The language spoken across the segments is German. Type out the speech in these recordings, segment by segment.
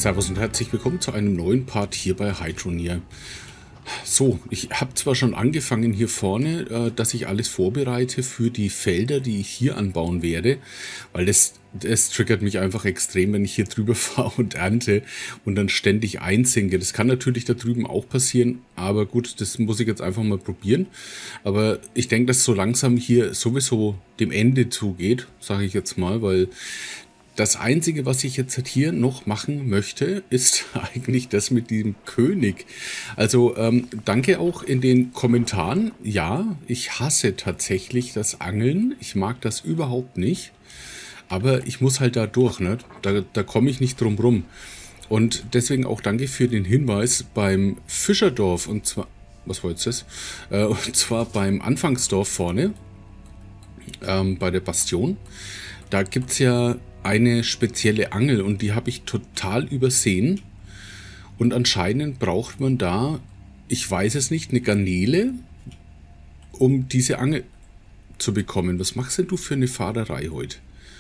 Servus und herzlich willkommen zu einem neuen Part hier bei Hydroneer. So, ich habe zwar schon angefangen hier vorne, dass ich alles vorbereite für die Felder, die ich hier anbauen werde, weil das triggert mich einfach extrem, wenn ich hier drüber fahre und ernte und dann ständig einsinke. Das kann natürlich da drüben auch passieren, aber gut, das muss ich jetzt einfach mal probieren. Aber ich denke, dass so langsam hier sowieso dem Ende zugeht, sage ich jetzt mal, weil das Einzige, was ich jetzt hier noch machen möchte, ist eigentlich das mit dem König. Also danke auch in den Kommentaren. Ja, ich hasse tatsächlich das Angeln. Ich mag das überhaupt nicht. Aber ich muss halt da durch, ne? Da komme ich nicht drum rum. Und deswegen auch danke für den Hinweis beim Fischerdorf. Und zwar, was war jetzt das? Und zwar beim Anfangsdorf vorne, bei der Bastion. Da gibt es ja eine spezielle Angel und die habe ich total übersehen. Und anscheinend braucht man da, ich weiß es nicht, eine Garnele, um diese Angel zu bekommen. Was machst denn du für eine Fahrerei heute?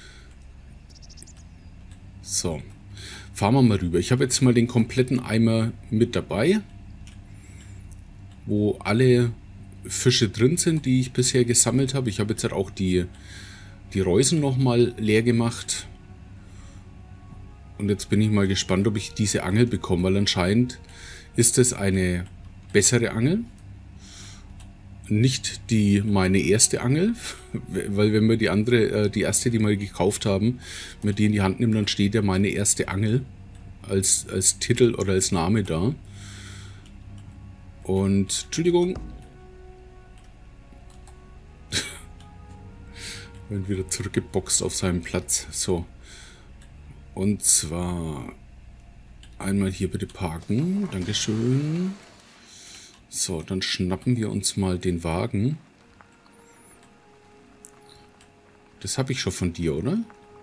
So, fahren wir mal rüber. Ich habe jetzt mal den kompletten Eimer mit dabei, wo alle Fische drin sind, die ich bisher gesammelt habe. Ich habe jetzt halt auch die Reusen nochmal leer gemacht. Und jetzt bin ich mal gespannt, ob ich diese Angel bekomme, weil anscheinend ist es eine bessere Angel. Nicht meine erste Angel, weil wenn wir die andere, die erste, die wir gekauft haben, wenn wir die in die Hand nehmen, dann steht ja meine erste Angel als Titel oder als Name da. Und, Entschuldigung. Bin wieder zurückgeboxt auf seinen Platz. So. Und zwar einmal hier bitte parken. Dankeschön. So, dann schnappen wir uns mal den Wagen. Das habe ich schon von dir, oder?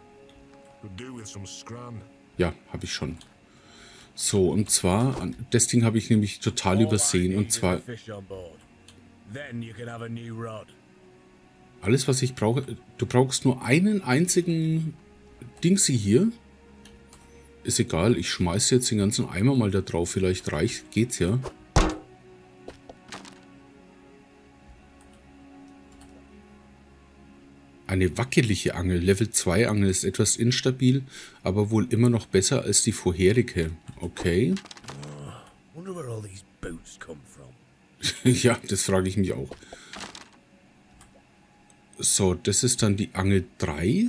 Ja, habe ich schon. So, und zwar, das Ding habe ich nämlich total übersehen. Und zwar alles, was ich brauche. Du brauchst nur einen einzigen Dingsy hier. Ist egal, ich schmeiße jetzt den ganzen Eimer mal da drauf. Vielleicht geht's ja. Eine wackelige Angel. Level 2 Angel ist etwas instabil, aber wohl immer noch besser als die vorherige. Okay. Ja, das frage ich mich auch. So, das ist dann die Angel 3.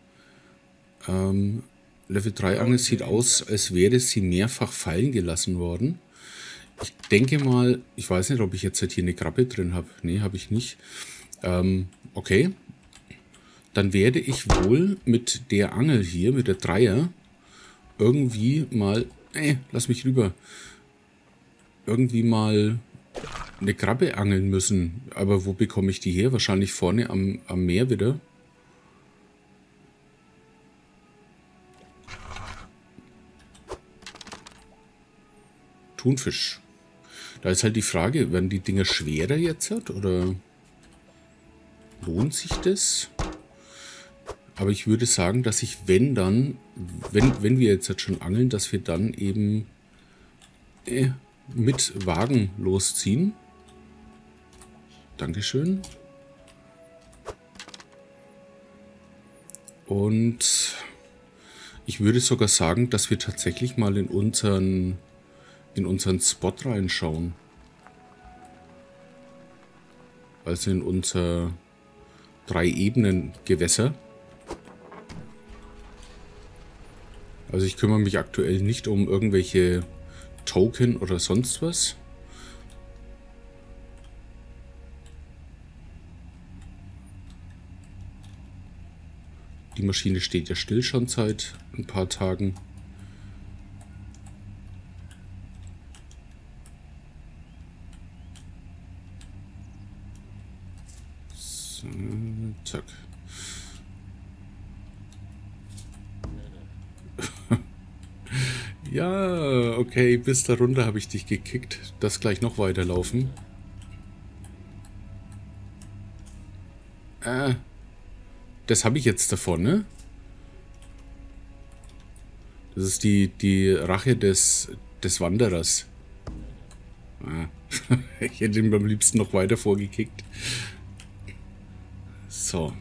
Level 3 Angel sieht aus, als wäre sie mehrfach fallen gelassen worden. Ich denke mal, ich weiß nicht, ob ich jetzt halt hier eine Krabbe drin habe. Nee, habe ich nicht. Okay. Dann werde ich wohl mit der Angel hier, mit der Dreier, irgendwie mal... lass mich rüber. Irgendwie mal eine Krabbe angeln müssen. Aber wo bekomme ich die her? Wahrscheinlich vorne am Meer wieder. Thunfisch. Da ist halt die Frage, werden die Dinger schwerer jetzt oder lohnt sich das? Aber ich würde sagen, dass ich, wenn wir jetzt schon angeln, dass wir dann eben mit Wagen losziehen. Dankeschön. Und ich würde sogar sagen, dass wir tatsächlich mal in unseren Spot reinschauen. Also in unser 3-Ebenen-Gewässer. Also ich kümmere mich aktuell nicht um irgendwelche Token oder sonst was. Die Maschine steht ja still schon seit ein paar Tagen. So, zack. Ja, okay, bis da runter habe ich dich gekickt. Das gleich noch weiterlaufen. Das habe ich jetzt davon, ne? Das ist die Rache des Wanderers. Ah. Ich hätte ihn beim liebsten noch weiter vorgekickt. So.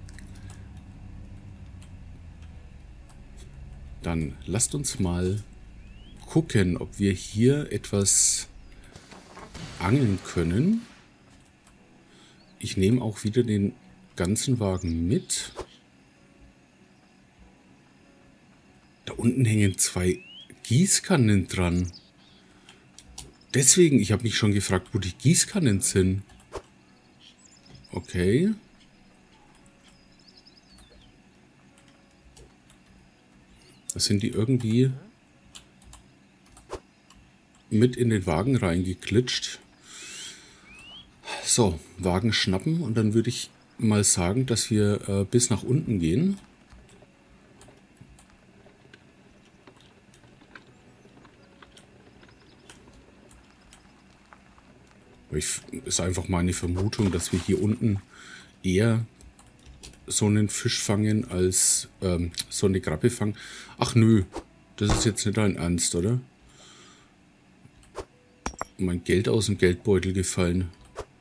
Dann lasst uns mal gucken, ob wir hier etwas angeln können. Ich nehme auch wieder den ganzen Wagen mit. Da unten hängen 2 Gießkannen dran. Deswegen, ich habe mich schon gefragt, wo die Gießkannen sind. Okay. Da sind die irgendwie mit in den Wagen reingeklitscht. So, Wagen schnappen und dann würde ich mal sagen, dass wir bis nach unten gehen. Ist einfach meine Vermutung, dass wir hier unten eher so einen Fisch fangen als so eine Krabbe fangen. Ach nö, das ist jetzt nicht dein Ernst, oder? Mein Geld aus dem Geldbeutel gefallen.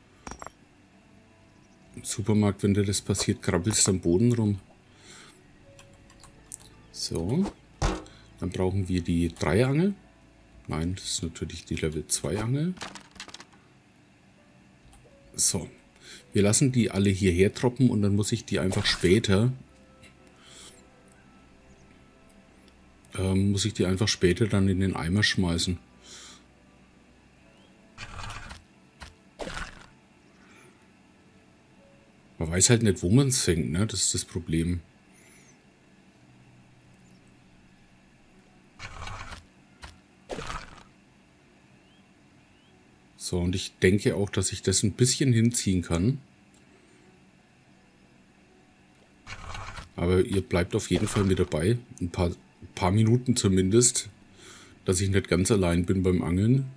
Im Supermarkt, wenn dir das passiert, krabbelst du am Boden rum. So, dann brauchen wir die Dreiangel. Nein, das ist natürlich die Level 2 Angel. So, wir lassen die alle hierher droppen und dann muss ich die einfach später dann in den Eimer schmeißen. Man weiß halt nicht, wo man es fängt, ne? Das ist das Problem. So, und ich denke auch, dass ich das ein bisschen hinziehen kann. Aber ihr bleibt auf jeden Fall mit dabei. Ein paar Minuten zumindest. Dass ich nicht ganz allein bin beim Angeln.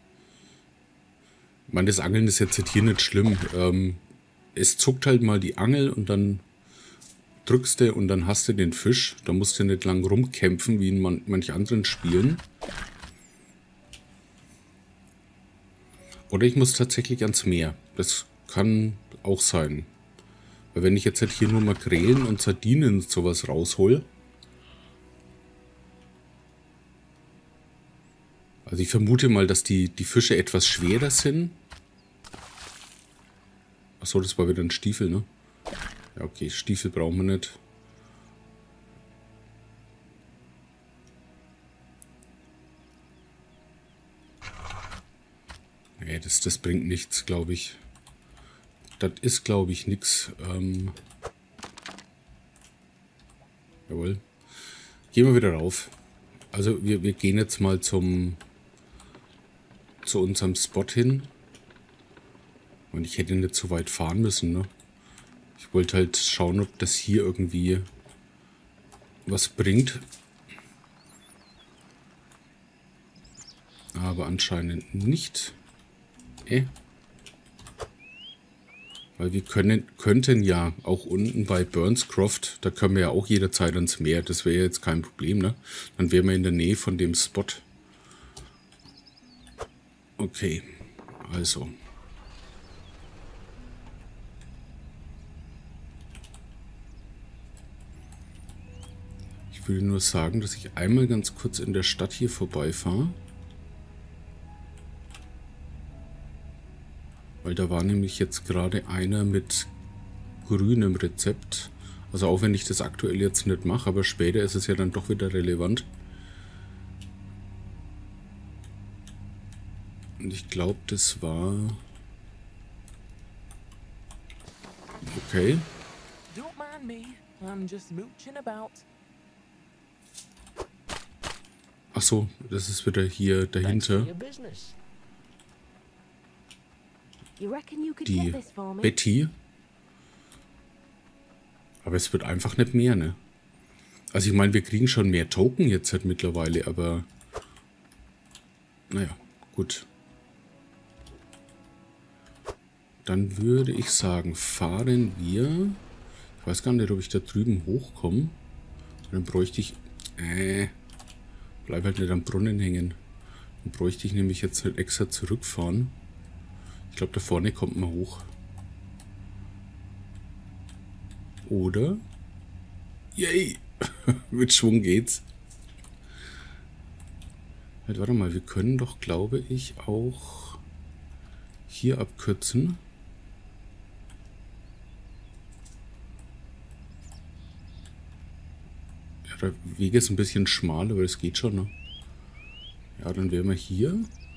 Ich meine, das Angeln ist jetzt hier nicht schlimm. Es zuckt halt mal die Angel und dann drückst du und dann hast du den Fisch. Da musst du nicht lang rumkämpfen, wie in manch anderen Spielen. Oder ich muss tatsächlich ans Meer. Das kann auch sein. Weil wenn ich jetzt halt hier nur Makrelen und Sardinen und sowas raushole. Also ich vermute mal, dass die Fische etwas schwerer sind. Achso, das war wieder ein Stiefel, ne? Ja, okay, Stiefel brauchen wir nicht. Nee, das bringt nichts, glaube ich. Das ist, glaube ich, nichts. Jawohl. Gehen wir wieder rauf. Also wir gehen jetzt mal zu unserem Spot hin. Und ich hätte nicht so weit fahren müssen, ne? Ich wollte halt schauen, ob das hier irgendwie was bringt. Aber anscheinend nicht. Weil wir könnten ja auch unten bei Burnscroft, da können wir ja auch jederzeit ans Meer. Das wäre jetzt kein Problem, ne? Dann wären wir in der Nähe von dem Spot. Okay, also. Ich würde nur sagen, dass ich einmal ganz kurz in der Stadt hier vorbeifahre. Weil da war nämlich jetzt gerade einer mit grünem Rezept. Also auch wenn ich das aktuell jetzt nicht mache, aber später ist es ja dann doch wieder relevant. Und ich glaube, das war... Okay. Ach so, das ist wieder hier dahinter. Die Betty. Aber es wird einfach nicht mehr, ne? Also ich meine, wir kriegen schon mehr Token jetzt halt mittlerweile, aber... Naja, gut. Dann würde ich sagen, fahren wir... Ich weiß gar nicht, ob ich da drüben hochkomme. Dann bräuchte ich... Bleib halt nicht am Brunnen hängen. Dann bräuchte ich nämlich jetzt nicht extra zurückfahren. Ich glaube, da vorne kommt man hoch. Oder? Yay! Mit Schwung geht's. Halt, warte mal, wir können doch, glaube ich, auch hier abkürzen. Ja, der Weg ist ein bisschen schmal, aber das geht schon, ne? Ja, dann wären wir hier.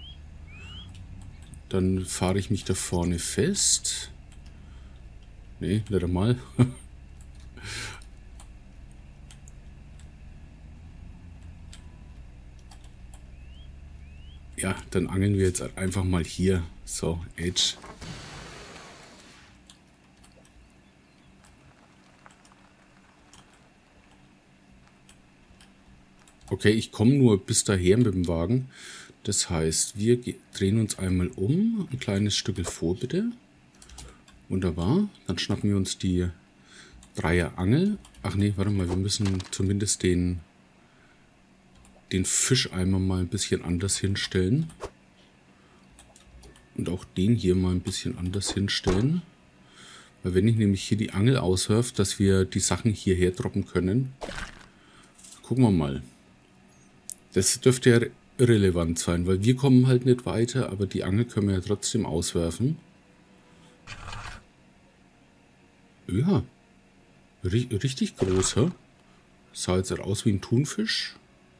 Dann fahre ich mich da vorne fest. Nee, nicht einmal. Ja, dann angeln wir jetzt einfach mal hier. So, Edge. Okay, ich komme nur bis daher mit dem Wagen. Das heißt, wir drehen uns einmal um. Ein kleines Stück vor, bitte. Wunderbar. Dann schnappen wir uns die Dreierangel. Ach nee, warte mal, wir müssen zumindest den Fischeimer mal ein bisschen anders hinstellen. Und auch den hier mal ein bisschen anders hinstellen. Weil wenn ich nämlich hier die Angel auswerfe, dass wir die Sachen hierher droppen können. Gucken wir mal. Das dürfte ja irrelevant sein, weil wir kommen halt nicht weiter, aber die Angel können wir ja trotzdem auswerfen. Ja, richtig groß, hä? Sah jetzt aus wie ein Thunfisch.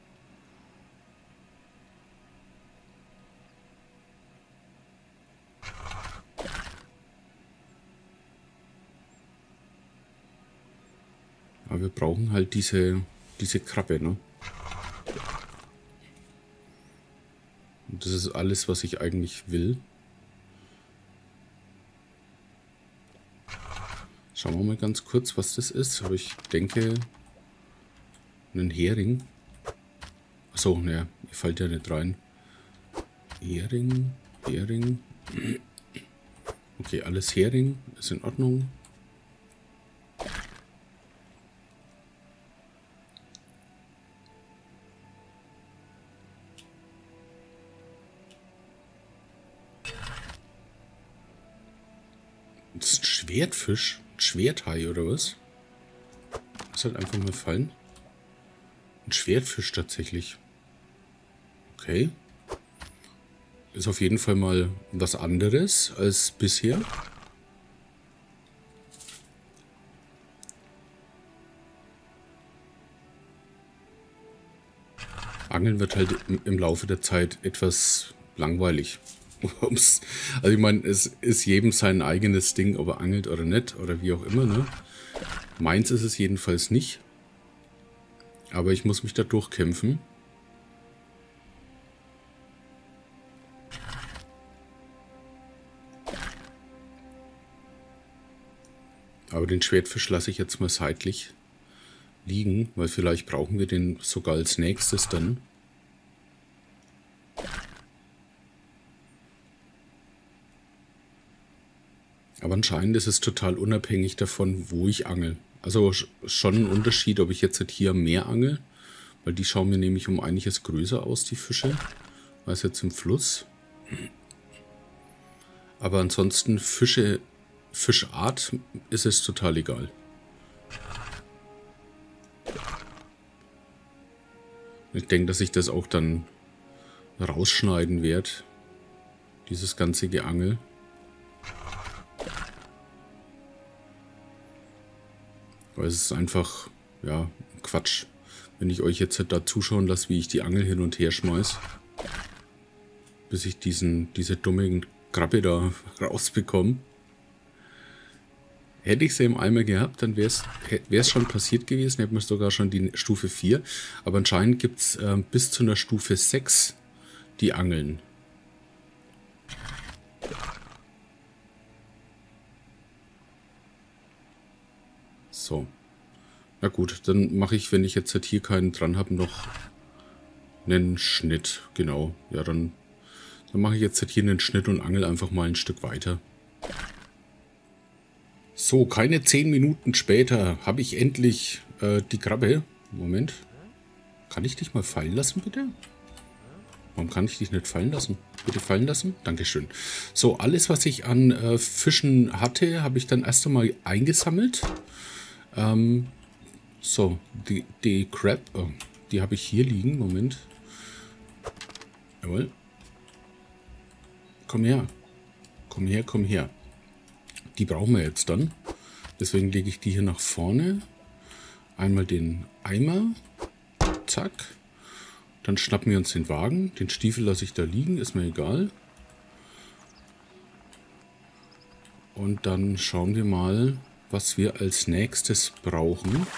Aber wir brauchen halt diese Krabbe, ne? Und das ist alles, was ich eigentlich will. Schauen wir mal ganz kurz, was das ist. Aber ich denke, einen Hering. Achso, ne, ihr fällt ja nicht rein. Hering. Okay, alles Hering. Ist in Ordnung. Das ist ein Schwertfisch? Ein Schwerthai oder was? Das hat einfach mal fallen. Ein Schwertfisch tatsächlich. Okay. Ist auf jeden Fall mal was anderes als bisher. Angeln wird halt im Laufe der Zeit etwas langweilig. Also ich meine, es ist jedem sein eigenes Ding, ob er angelt oder nicht oder wie auch immer, ne? Meins ist es jedenfalls nicht. Aber ich muss mich da durchkämpfen. Aber den Schwertfisch lasse ich jetzt mal seitlich liegen, weil vielleicht brauchen wir den sogar als nächstes dann. Aber anscheinend ist es total unabhängig davon, wo ich angel. Also schon ein Unterschied, ob ich jetzt hier am Meer angel, weil die schauen mir nämlich um einiges größer aus, die Fische, als jetzt im Fluss. Aber ansonsten Fischart ist es total egal. Ich denke, dass ich das auch dann rausschneiden werde, dieses ganze Geangel. Weil es ist einfach, ja, Quatsch. Wenn ich euch jetzt da zuschauen lasse, wie ich die Angel hin und her schmeiß, bis ich diese dumme Krabbe da rausbekomme. Hätte ich sie im Eimer gehabt, dann wäre es schon passiert gewesen. Hätten wir sogar schon die Stufe 4. Aber anscheinend gibt es bis zu einer Stufe 6 die Angeln. So. Na gut, dann mache ich, wenn ich jetzt halt hier keinen dran habe, noch einen Schnitt. Genau. Ja, dann mache ich jetzt halt hier einen Schnitt und angel einfach mal ein Stück weiter. So, keine 10 Minuten später habe ich endlich die Krabbe. Moment. Kann ich dich mal fallen lassen, bitte? Warum kann ich dich nicht fallen lassen? Bitte fallen lassen? Dankeschön. So, alles, was ich an Fischen hatte, habe ich dann erst einmal eingesammelt. So, die Crab, oh, die habe ich hier liegen. Moment. Jawohl. Komm her. Komm her, komm her. Die brauchen wir jetzt dann. Deswegen lege ich die hier nach vorne. Einmal den Eimer. Zack. Dann schnappen wir uns den Wagen. Den Stiefel lasse ich da liegen, ist mir egal. Und dann schauen wir mal, was wir als nächstes brauchen.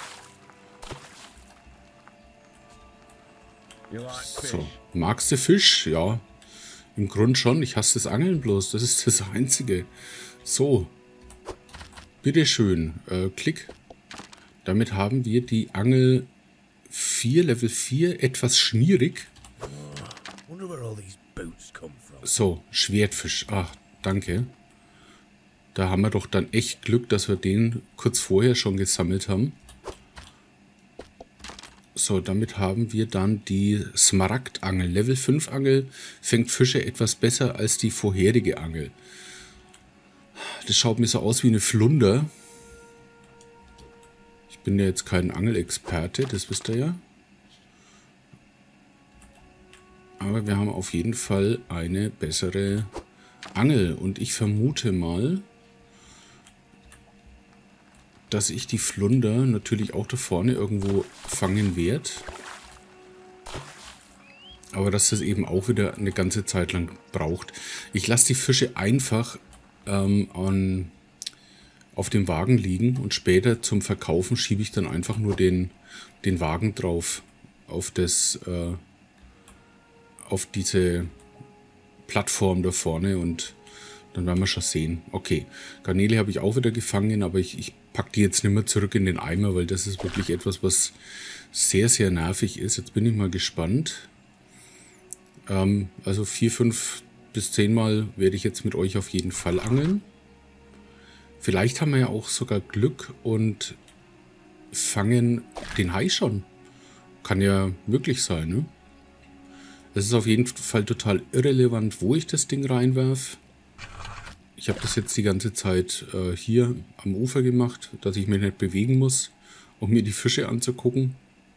So, magst du Fisch? Ja, im Grunde schon. Ich hasse das Angeln bloß. Das ist das Einzige. So, bitteschön. Klick. Damit haben wir die Angel 4, Level 4, etwas schmierig. So, Schwertfisch. Ach, danke. Da haben wir doch dann echt Glück, dass wir den kurz vorher schon gesammelt haben. So, damit haben wir dann die Smaragdangel. Level 5 Angel fängt Fische etwas besser als die vorherige Angel. Das schaut mir so aus wie eine Flunder. Ich bin ja jetzt kein Angelexperte, das wisst ihr ja. Aber wir haben auf jeden Fall eine bessere Angel. Und ich vermute mal, dass ich die Flunder natürlich auch da vorne irgendwo fangen werde. Aber dass das eben auch wieder eine ganze Zeit lang braucht. Ich lasse die Fische einfach auf dem Wagen liegen und später zum Verkaufen schiebe ich dann einfach nur den Wagen drauf auf diese Plattform da vorne und dann werden wir schon sehen. Okay, Garnele habe ich auch wieder gefangen, aber ich packe die jetzt nicht mehr zurück in den Eimer, weil das ist wirklich etwas, was sehr, sehr nervig ist. Jetzt bin ich mal gespannt. Also 4, 5 bis 10 Mal werde ich jetzt mit euch auf jeden Fall angeln. Vielleicht haben wir ja auch sogar Glück und fangen den Hai schon. Kann ja möglich sein, ne? Es ist auf jeden Fall total irrelevant, wo ich das Ding reinwerfe. Ich habe das jetzt die ganze Zeit hier am Ufer gemacht, dass ich mich nicht bewegen muss, um mir die Fische anzugucken.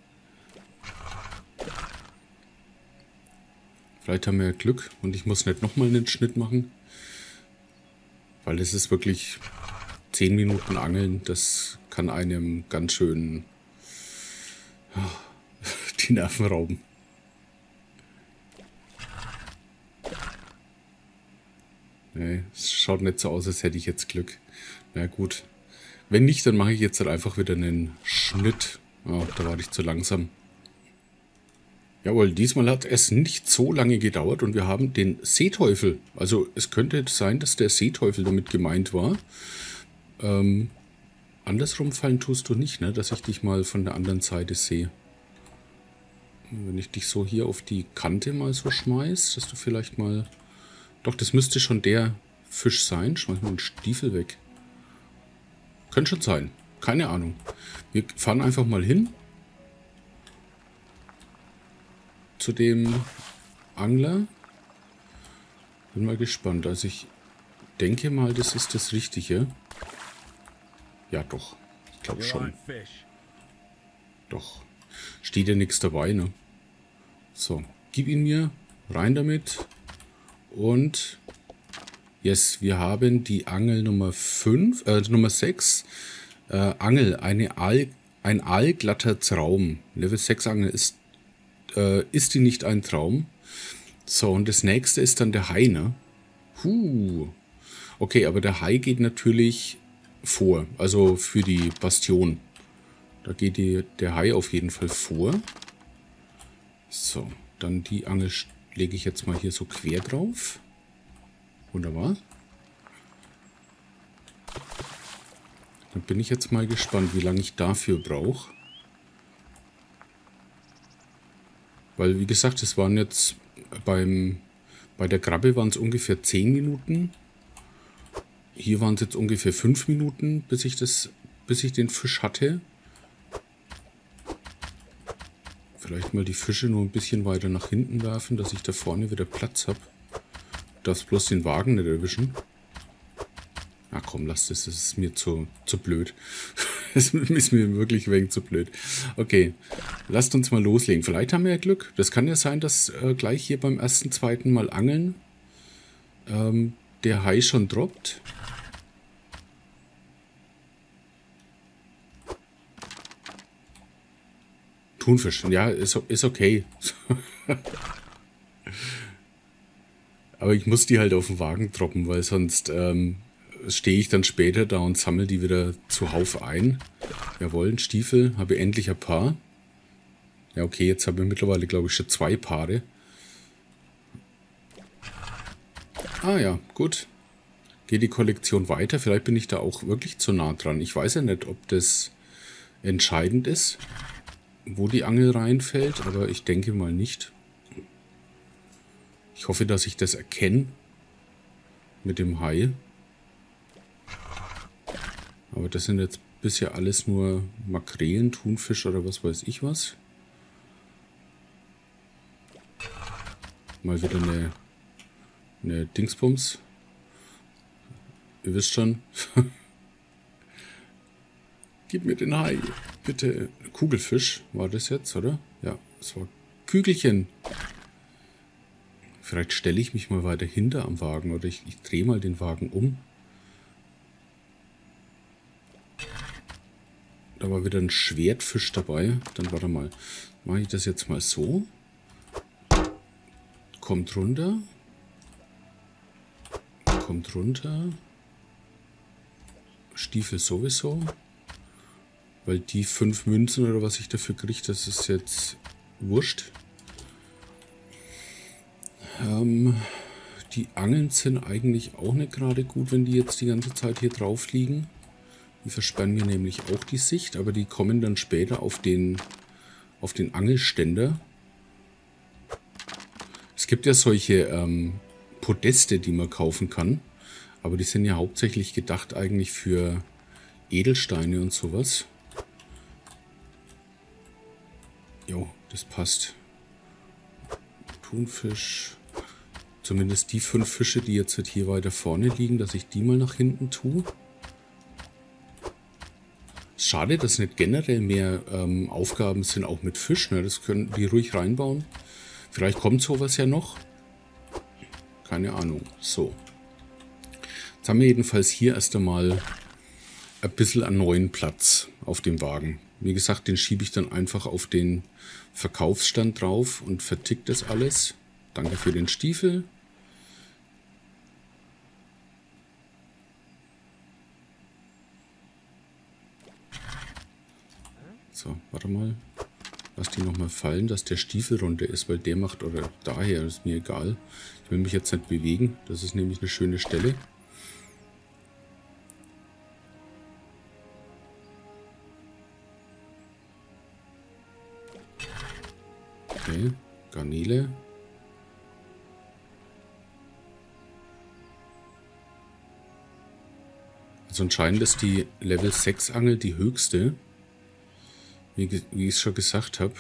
Vielleicht haben wir ja Glück und ich muss nicht nochmal einen Schnitt machen. Weil es ist wirklich 10 Minuten Angeln, das kann einem ganz schön die Nerven rauben. Nee, es schaut nicht so aus, als hätte ich jetzt Glück. Na gut. Wenn nicht, dann mache ich jetzt halt einfach wieder einen Schnitt. Oh, da war ich zu langsam. Jawohl, diesmal hat es nicht so lange gedauert und wir haben den Seeteufel. Also es könnte sein, dass der Seeteufel damit gemeint war. Andersrum fallen tust du nicht, ne? Dass ich dich mal von der anderen Seite sehe. Wenn ich dich so hier auf die Kante mal so schmeiß, dass du vielleicht mal... Doch, das müsste schon der Fisch sein. Schmeiß mal den Stiefel weg. Könnte schon sein. Keine Ahnung. Wir fahren einfach mal hin. Zu dem Angler. Bin mal gespannt. Also ich denke mal, das ist das Richtige. Ja, doch. Ich glaube schon. Doch. Steht ja nichts dabei, ne? So. Gib ihn mir. Rein damit. Und yes, wir haben die Angel Nummer 5, Nummer 6. Angel, ein aalglatter Traum. Level 6 Angel ist die nicht ein Traum? So, und das nächste ist dann der Hai, ne? Okay, aber der Hai geht natürlich vor. Also für die Bastion. Da geht der Hai auf jeden Fall vor. So, dann die Angel lege ich jetzt mal hier so quer drauf. Wunderbar. Dann bin ich jetzt mal gespannt, wie lange ich dafür brauche. Weil, wie gesagt, es waren jetzt bei der Krabbe waren es ungefähr 10 Minuten. Hier waren es jetzt ungefähr 5 Minuten, bis ich den Fisch hatte. Vielleicht mal die Fische nur ein bisschen weiter nach hinten werfen, dass ich da vorne wieder Platz habe. Darfst bloß den Wagen nicht erwischen. Na komm, lass das ist mir zu blöd. Das ist mir wirklich ein wenig zu blöd. Okay, lasst uns mal loslegen. Vielleicht haben wir ja Glück. Das kann ja sein, dass gleich hier beim ersten, zweiten Mal angeln der Hai schon droppt. Thunfisch, ja, ist okay. Aber ich muss die halt auf den Wagen droppen, weil sonst stehe ich dann später da und sammle die wieder zuhauf ein. Jawohl, ein Stiefel, habe endlich ein Paar. Ja, okay, jetzt habe ich mittlerweile, glaube ich, schon 2 Paare. Ah ja, gut. Geht die Kollektion weiter? Vielleicht bin ich da auch wirklich zu nah dran. Ich weiß ja nicht, ob das entscheidend ist, wo die Angel reinfällt, aber ich denke mal nicht. Ich hoffe, dass ich das erkenne mit dem Hai. Aber das sind jetzt bisher alles nur Makrelen, Thunfisch oder was weiß ich was. Mal wieder eine Dingsbums. Ihr wisst schon. Gib mir den Hai. Bitte. Kugelfisch war das jetzt, oder? Ja, es war Kügelchen. Vielleicht stelle ich mich mal weiter hinter am Wagen oder ich drehe mal den Wagen um. Da war wieder ein Schwertfisch dabei. Dann warte mal. Mache ich das jetzt mal so. Kommt runter. Kommt runter. Stiefel sowieso. Weil die 5 Münzen oder was ich dafür kriege, das ist jetzt wurscht. Die Angeln sind eigentlich auch nicht gerade gut, wenn die jetzt die ganze Zeit hier drauf liegen. Die versperren mir nämlich auch die Sicht, aber die kommen dann später auf den Angelständer. Es gibt ja solche Podeste, die man kaufen kann, aber die sind ja hauptsächlich gedacht eigentlich für Edelsteine und sowas. Jo, das passt. Thunfisch. Zumindest die 5 Fische, die jetzt hier weiter vorne liegen, dass ich die mal nach hinten tue. Schade, dass nicht generell mehr Aufgaben sind, auch mit Fisch. Ne? Das können die ruhig reinbauen. Vielleicht kommt sowas ja noch. Keine Ahnung. So. Jetzt haben wir jedenfalls hier erst einmal ein bisschen einen neuen Platz auf dem Wagen. Wie gesagt, den schiebe ich dann einfach auf den Verkaufsstand drauf und vertickt das alles. Danke für den Stiefel. So, warte mal. Lass die nochmal fallen, dass der Stiefel runter ist, weil der macht, oder daher, ist mir egal. Ich will mich jetzt nicht bewegen. Das ist nämlich eine schöne Stelle. Okay, Garnele. Also anscheinend ist die Level 6 Angel die höchste. Wie ich es schon gesagt habe.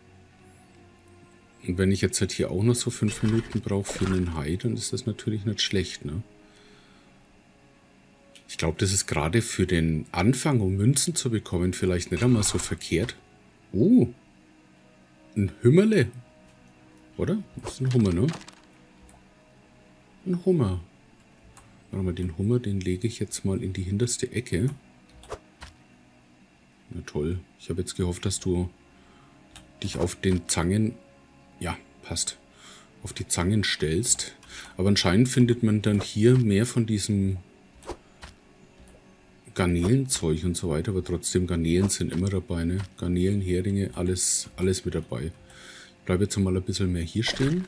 Und wenn ich jetzt halt hier auch noch so 5 Minuten brauche für einen Hai, dann ist das natürlich nicht schlecht, ne? Ich glaube, das ist gerade für den Anfang, um Münzen zu bekommen, vielleicht nicht einmal so verkehrt. Oh, ein Hümmerle. Oder? Das ist ein Hummer, ne? Ein Hummer. Warte mal, den Hummer, den lege ich jetzt mal in die hinterste Ecke. Na toll. Ich habe jetzt gehofft, dass du dich auf den Zangen... Ja, passt. Auf die Zangen stellst. Aber anscheinend findet man dann hier mehr von diesem Garnelenzeug und so weiter. Aber trotzdem, Garnelen sind immer dabei, ne? Garnelen, Heringe, alles mit dabei. Ich bleibe jetzt mal ein bisschen mehr hier stehen.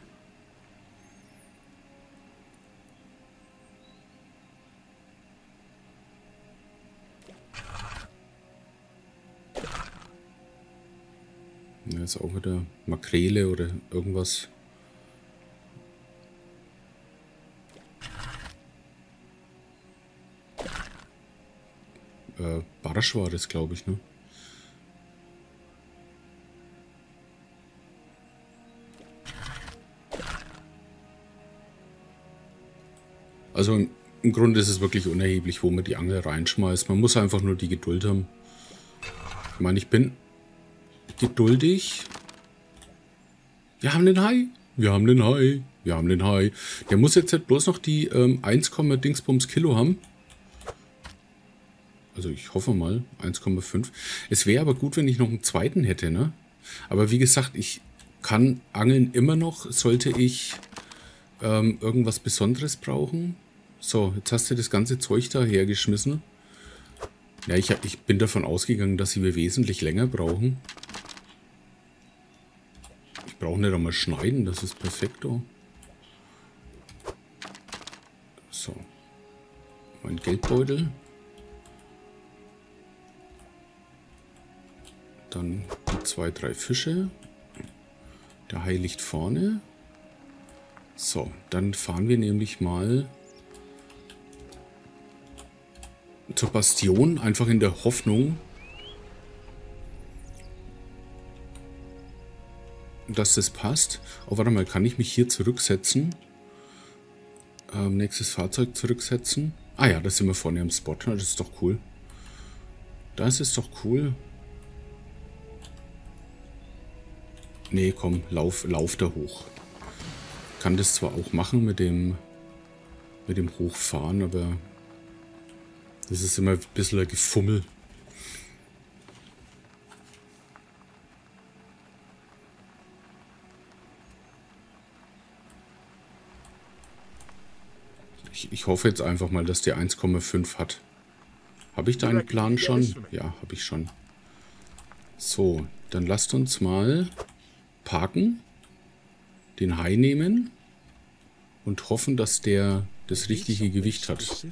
Ja, ist auch wieder Makrele oder irgendwas. Barsch war das, glaube ich, ne? Also im Grunde ist es wirklich unerheblich, wo man die Angel reinschmeißt. Man muss einfach nur die Geduld haben. Ich meine, ich bin geduldig. Wir haben den Hai. Wir haben den Hai. Wir haben den Hai. Der muss jetzt halt bloß noch die 1, Dingsbums Kilo haben. Also ich hoffe mal 1,5. Es wäre aber gut, wenn ich noch einen zweiten hätte, ne? Aber wie gesagt, ich kann angeln immer noch, sollte ich irgendwas Besonderes brauchen. So, jetzt hast du das ganze Zeug da hergeschmissen. Ja, ich bin davon ausgegangen, dass wir wesentlich länger brauchen. Ich brauche nicht einmal schneiden, das ist perfekto. So. Mein Geldbeutel. Dann die 2, 3 Fische. Der Hai liegt vorne. So, dann fahren wir nämlich mal zur Bastion, einfach in der Hoffnung, dass das passt. Oh, warte mal, kann ich mich hier zurücksetzen? Nächstes Fahrzeug zurücksetzen. Ah ja, da sind wir vorne am Spot. Das ist doch cool. Das ist doch cool. Nee, komm, lauf da hoch. Kann das zwar auch machen mit dem Hochfahren, aber das ist immer ein bisschen ein Gefummel. Ich hoffe jetzt einfach mal, dass der 1,5 hat. Habe ich da einen Plan schon? Ja, habe ich schon. So, dann lasst uns mal parken, den Hai nehmen und hoffen, dass der das richtige Gewicht hat.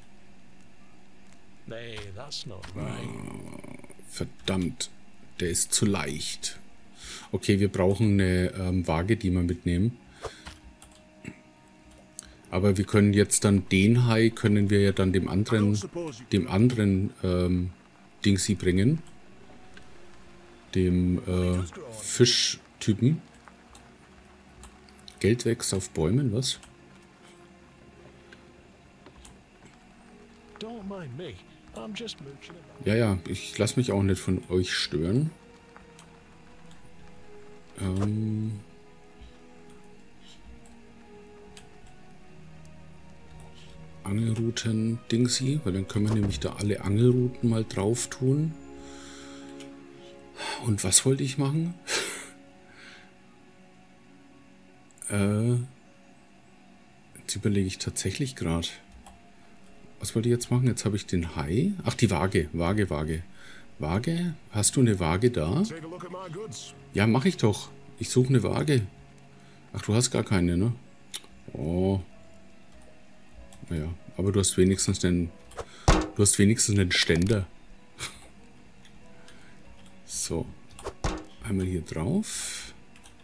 Verdammt, der ist zu leicht. Okay, wir brauchen eine Waage, die wir mitnehmen. Aber wir können jetzt dann den Hai, können wir ja dann dem anderen Dingsy bringen. Dem Fischtypen. Geld wächst auf Bäumen, was? Ja, ja, ich lasse mich auch nicht von euch stören. Angelrouten Dingsy, weil dann können wir nämlich da alle Angelrouten mal drauf tun. Und was wollte ich machen? Jetzt überlege ich tatsächlich gerade. Was wollte ich jetzt machen? Jetzt habe ich den Hai. Ach, die Waage. Waage. Hast du eine Waage da? Ja, mache ich doch. Ich suche eine Waage. Ach, du hast gar keine, ne? Oh. Naja, aber du hast wenigstens einen Ständer. So. Einmal hier drauf.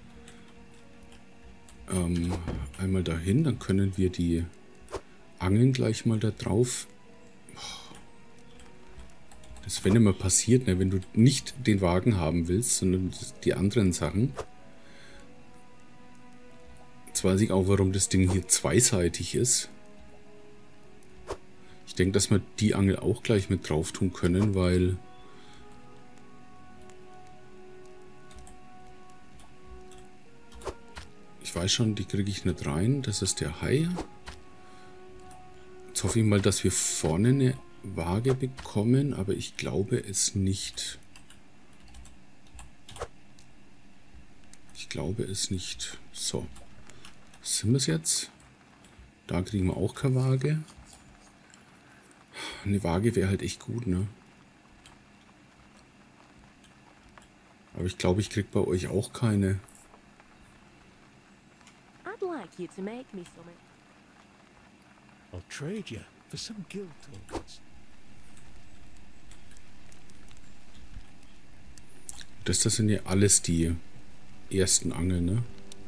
Einmal dahin, dann können wir die Angeln gleich mal da drauf. Das, wenn immer passiert, ne, wenn du nicht den Wagen haben willst, sondern die anderen Sachen. Jetzt weiß ich auch, warum das Ding hier zweiseitig ist. Ich denke, dass wir die Angel auch gleich mit drauf tun können, weil ich weiß schon, die kriege ich nicht rein. Das ist der Hai. Jetzt hoffe ich mal, dass wir vorne eine Waage bekommen, aber ich glaube es nicht. Ich glaube es nicht. So. Sind wir es jetzt? Da kriegen wir auch keine Waage. Eine Waage wäre halt echt gut, ne? Aber ich glaube, ich kriege bei euch auch keine. Das sind ja alles die ersten Angeln, ne?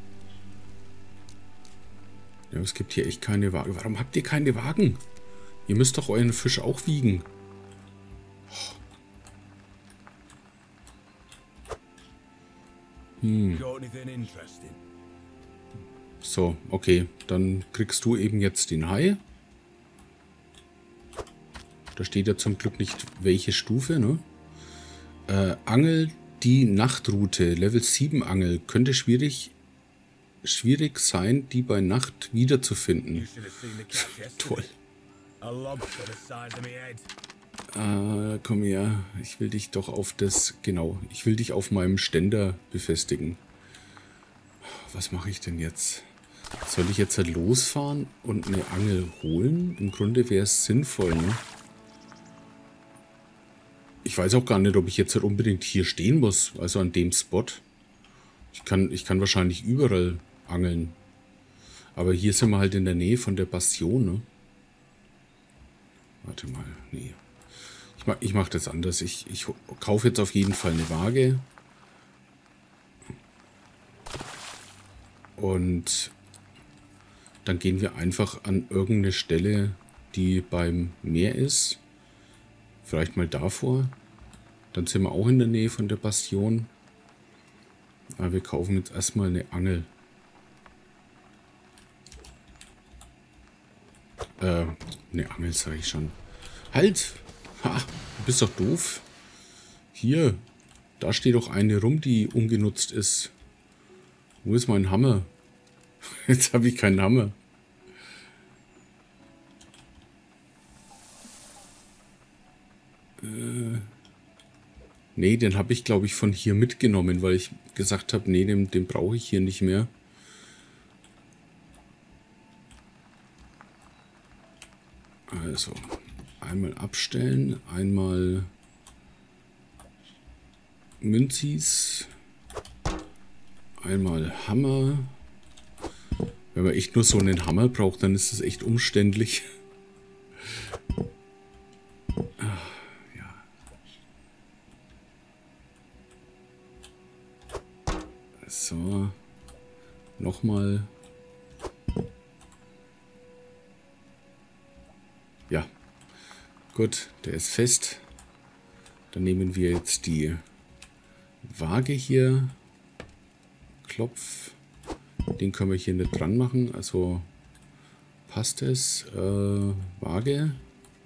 Ja, es gibt hier echt keine Waage. Warum habt ihr keine Wagen? Ihr müsst doch euren Fisch auch wiegen. So, okay. Dann kriegst du eben jetzt den Hai. Da steht ja zum Glück nicht, welche Stufe, ne? Angel die Nachtroute, Level 7 Angel. Könnte schwierig sein, die bei Nacht wiederzufinden. Toll. Komm her. Ich will dich doch auf das... Genau, ich will dich auf meinem Ständer befestigen. Was mache ich denn jetzt? Soll ich jetzt halt losfahren und eine Angel holen? Im Grunde wäre es sinnvoll, ne? Ich weiß auch gar nicht, ob ich jetzt halt unbedingt hier stehen muss, also an dem Spot. Ich kann wahrscheinlich überall angeln. Aber hier sind wir halt in der Nähe von der Bastion, ne? Warte mal, nee. Ich mach das anders. Ich kaufe jetzt auf jeden Fall eine Waage. Und dann gehen wir einfach an irgendeine Stelle, die beim Meer ist. Vielleicht mal davor. Dann sind wir auch in der Nähe von der Bastion. Aber wir kaufen jetzt erstmal eine Angel. Eine Angel sage ich schon. Halt! Ha! Du bist doch doof. Hier. Da steht doch eine rum, die ungenutzt ist. Wo ist mein Hammer? Jetzt habe ich keinen Hammer. Nee, den habe ich, glaube ich, von hier mitgenommen, weil ich gesagt habe, nee, den brauche ich hier nicht mehr. Also, einmal abstellen, einmal Münzis, einmal Hammer. Wenn man echt nur so einen Hammer braucht, dann ist es echt umständlich. So, nochmal. Ja, gut, der ist fest. Dann nehmen wir jetzt die Waage hier. Klopf. Den können wir hier nicht dran machen, also passt es. Waage.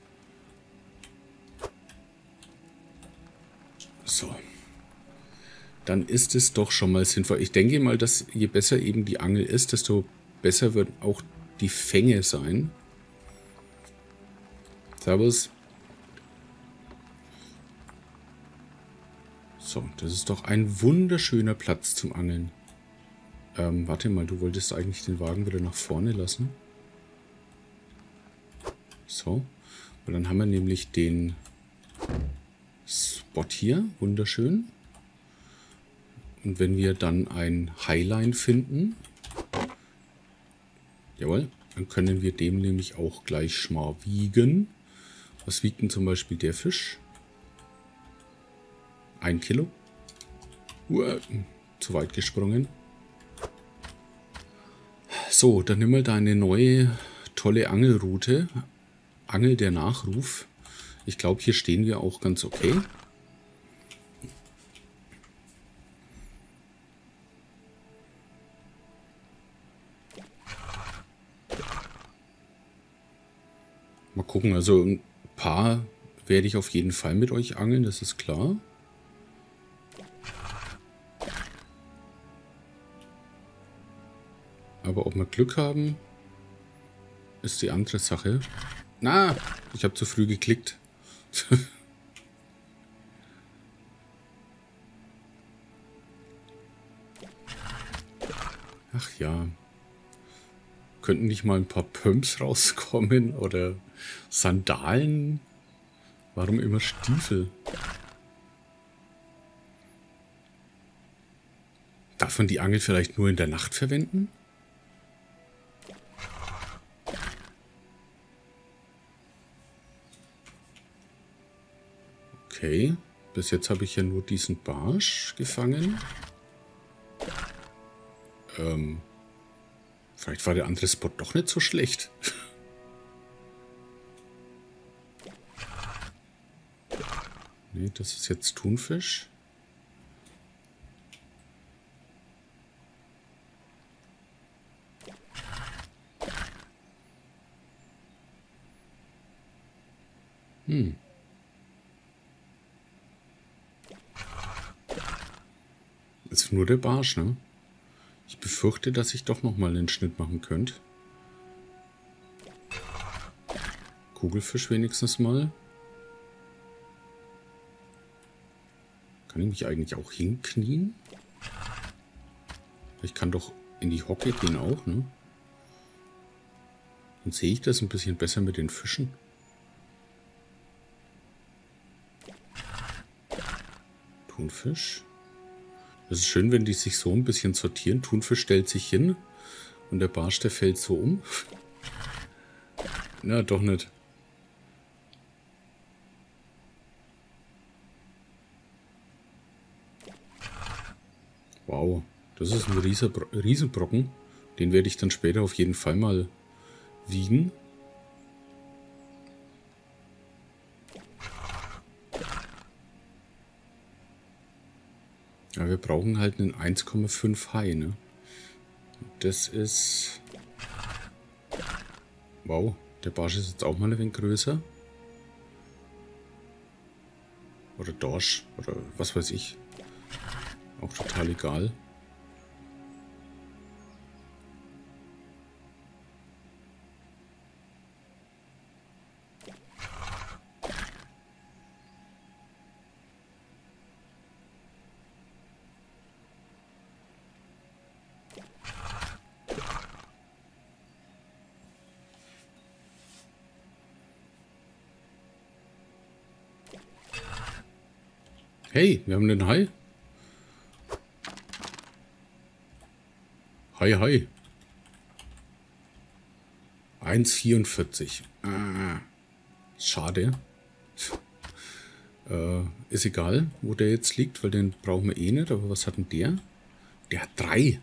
So. Dann ist es doch schon mal sinnvoll. Ich denke mal, dass je besser eben die Angel ist, desto besser wird auch die Fänge sein. Servus. So, das ist doch ein wunderschöner Platz zum Angeln. Warte mal, du wolltest eigentlich den Wagen wieder nach vorne lassen. So. Und dann haben wir nämlich den Spot hier. Wunderschön. Und wenn wir dann ein Highline finden, jawohl, dann können wir dem nämlich auch gleich mal wiegen. Was wiegt denn zum Beispiel der Fisch? 1 Kilo. Zu weit gesprungen. So, dann nimm mal deine neue tolle Angelroute. Angel der Nachruf. Ich glaube, hier stehen wir auch ganz okay. Mal gucken, also ein paar werde ich auf jeden Fall mit euch angeln, das ist klar. Aber ob wir Glück haben, ist die andere Sache. Na, ich habe zu früh geklickt. Ach ja. Könnten nicht mal ein paar Pumps rauskommen oder Sandalen? Warum immer Stiefel? Darf man die Angel vielleicht nur in der Nacht verwenden? Okay, bis jetzt habe ich ja nur diesen Barsch gefangen. Vielleicht war der andere Spot doch nicht so schlecht. Nee, das ist jetzt Thunfisch. Hm. Ist nur der Barsch, ne? Ich befürchte, dass ich doch nochmal einen Schnitt machen könnte. Kugelfisch wenigstens mal. Kann ich mich eigentlich auch hinknien? Ich kann doch in die Hocke gehen auch, ne? Dann sehe ich das ein bisschen besser mit den Fischen. Thunfisch. Das ist schön, wenn die sich so ein bisschen sortieren. Thunfisch stellt sich hin und der Barsch, der fällt so um. Na, doch nicht. Wow, das ist ein Riesenbrocken. Den werde ich dann später auf jeden Fall mal wiegen. Ja, wir brauchen halt einen 1,5 Hai, ne? Das ist... Wow, der Barsch ist jetzt auch mal ein wenig größer. Oder Dorsch, oder was weiß ich. Auch total egal. Hey, wir haben den Hai. Hai. 1,44. Ah, schade. Ist egal, wo der jetzt liegt, weil den brauchen wir eh nicht. Aber was hat denn der? Der hat 3.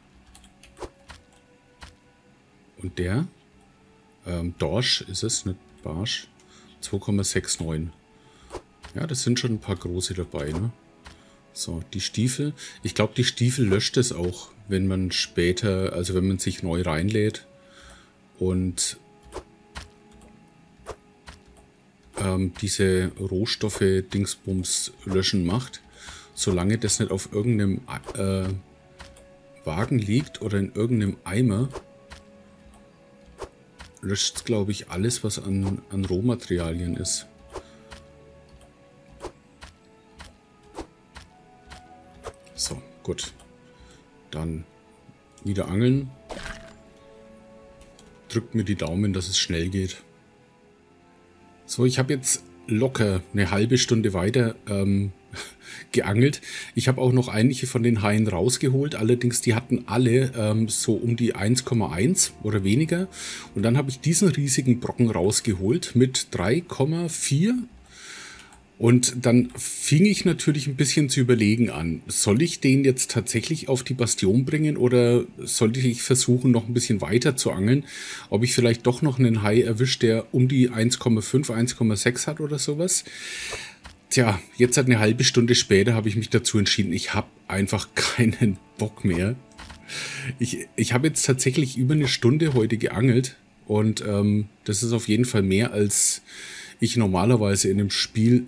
Und der? Dorsch ist es, nicht Barsch. 2,69. Ja, das sind schon ein paar große dabei, ne? So, die Stiefel. Ich glaube, die Stiefel löscht es auch, wenn man später, also wenn man sich neu reinlädt und diese Rohstoffe Dingsbums löschen macht. Solange das nicht auf irgendeinem Wagen liegt oder in irgendeinem Eimer, löscht es, glaube ich, alles, was an Rohmaterialien ist. So, gut. Dann wieder angeln. Drückt mir die Daumen, dass es schnell geht. So, ich habe jetzt locker eine halbe Stunde weiter geangelt. Ich habe auch noch einige von den Haien rausgeholt. Allerdings, die hatten alle so um die 1,1 oder weniger. Und dann habe ich diesen riesigen Brocken rausgeholt mit 3,4. Und dann fing ich natürlich ein bisschen zu überlegen an, soll ich den jetzt tatsächlich auf die Bastion bringen oder sollte ich versuchen, noch ein bisschen weiter zu angeln, ob ich vielleicht doch noch einen Hai erwische, der um die 1,5, 1,6 hat oder sowas. Tja, jetzt halt eine halbe Stunde später habe ich mich dazu entschieden, ich habe einfach keinen Bock mehr. Ich habe jetzt tatsächlich über eine Stunde heute geangelt und das ist auf jeden Fall mehr, als ich normalerweise in einem Spiel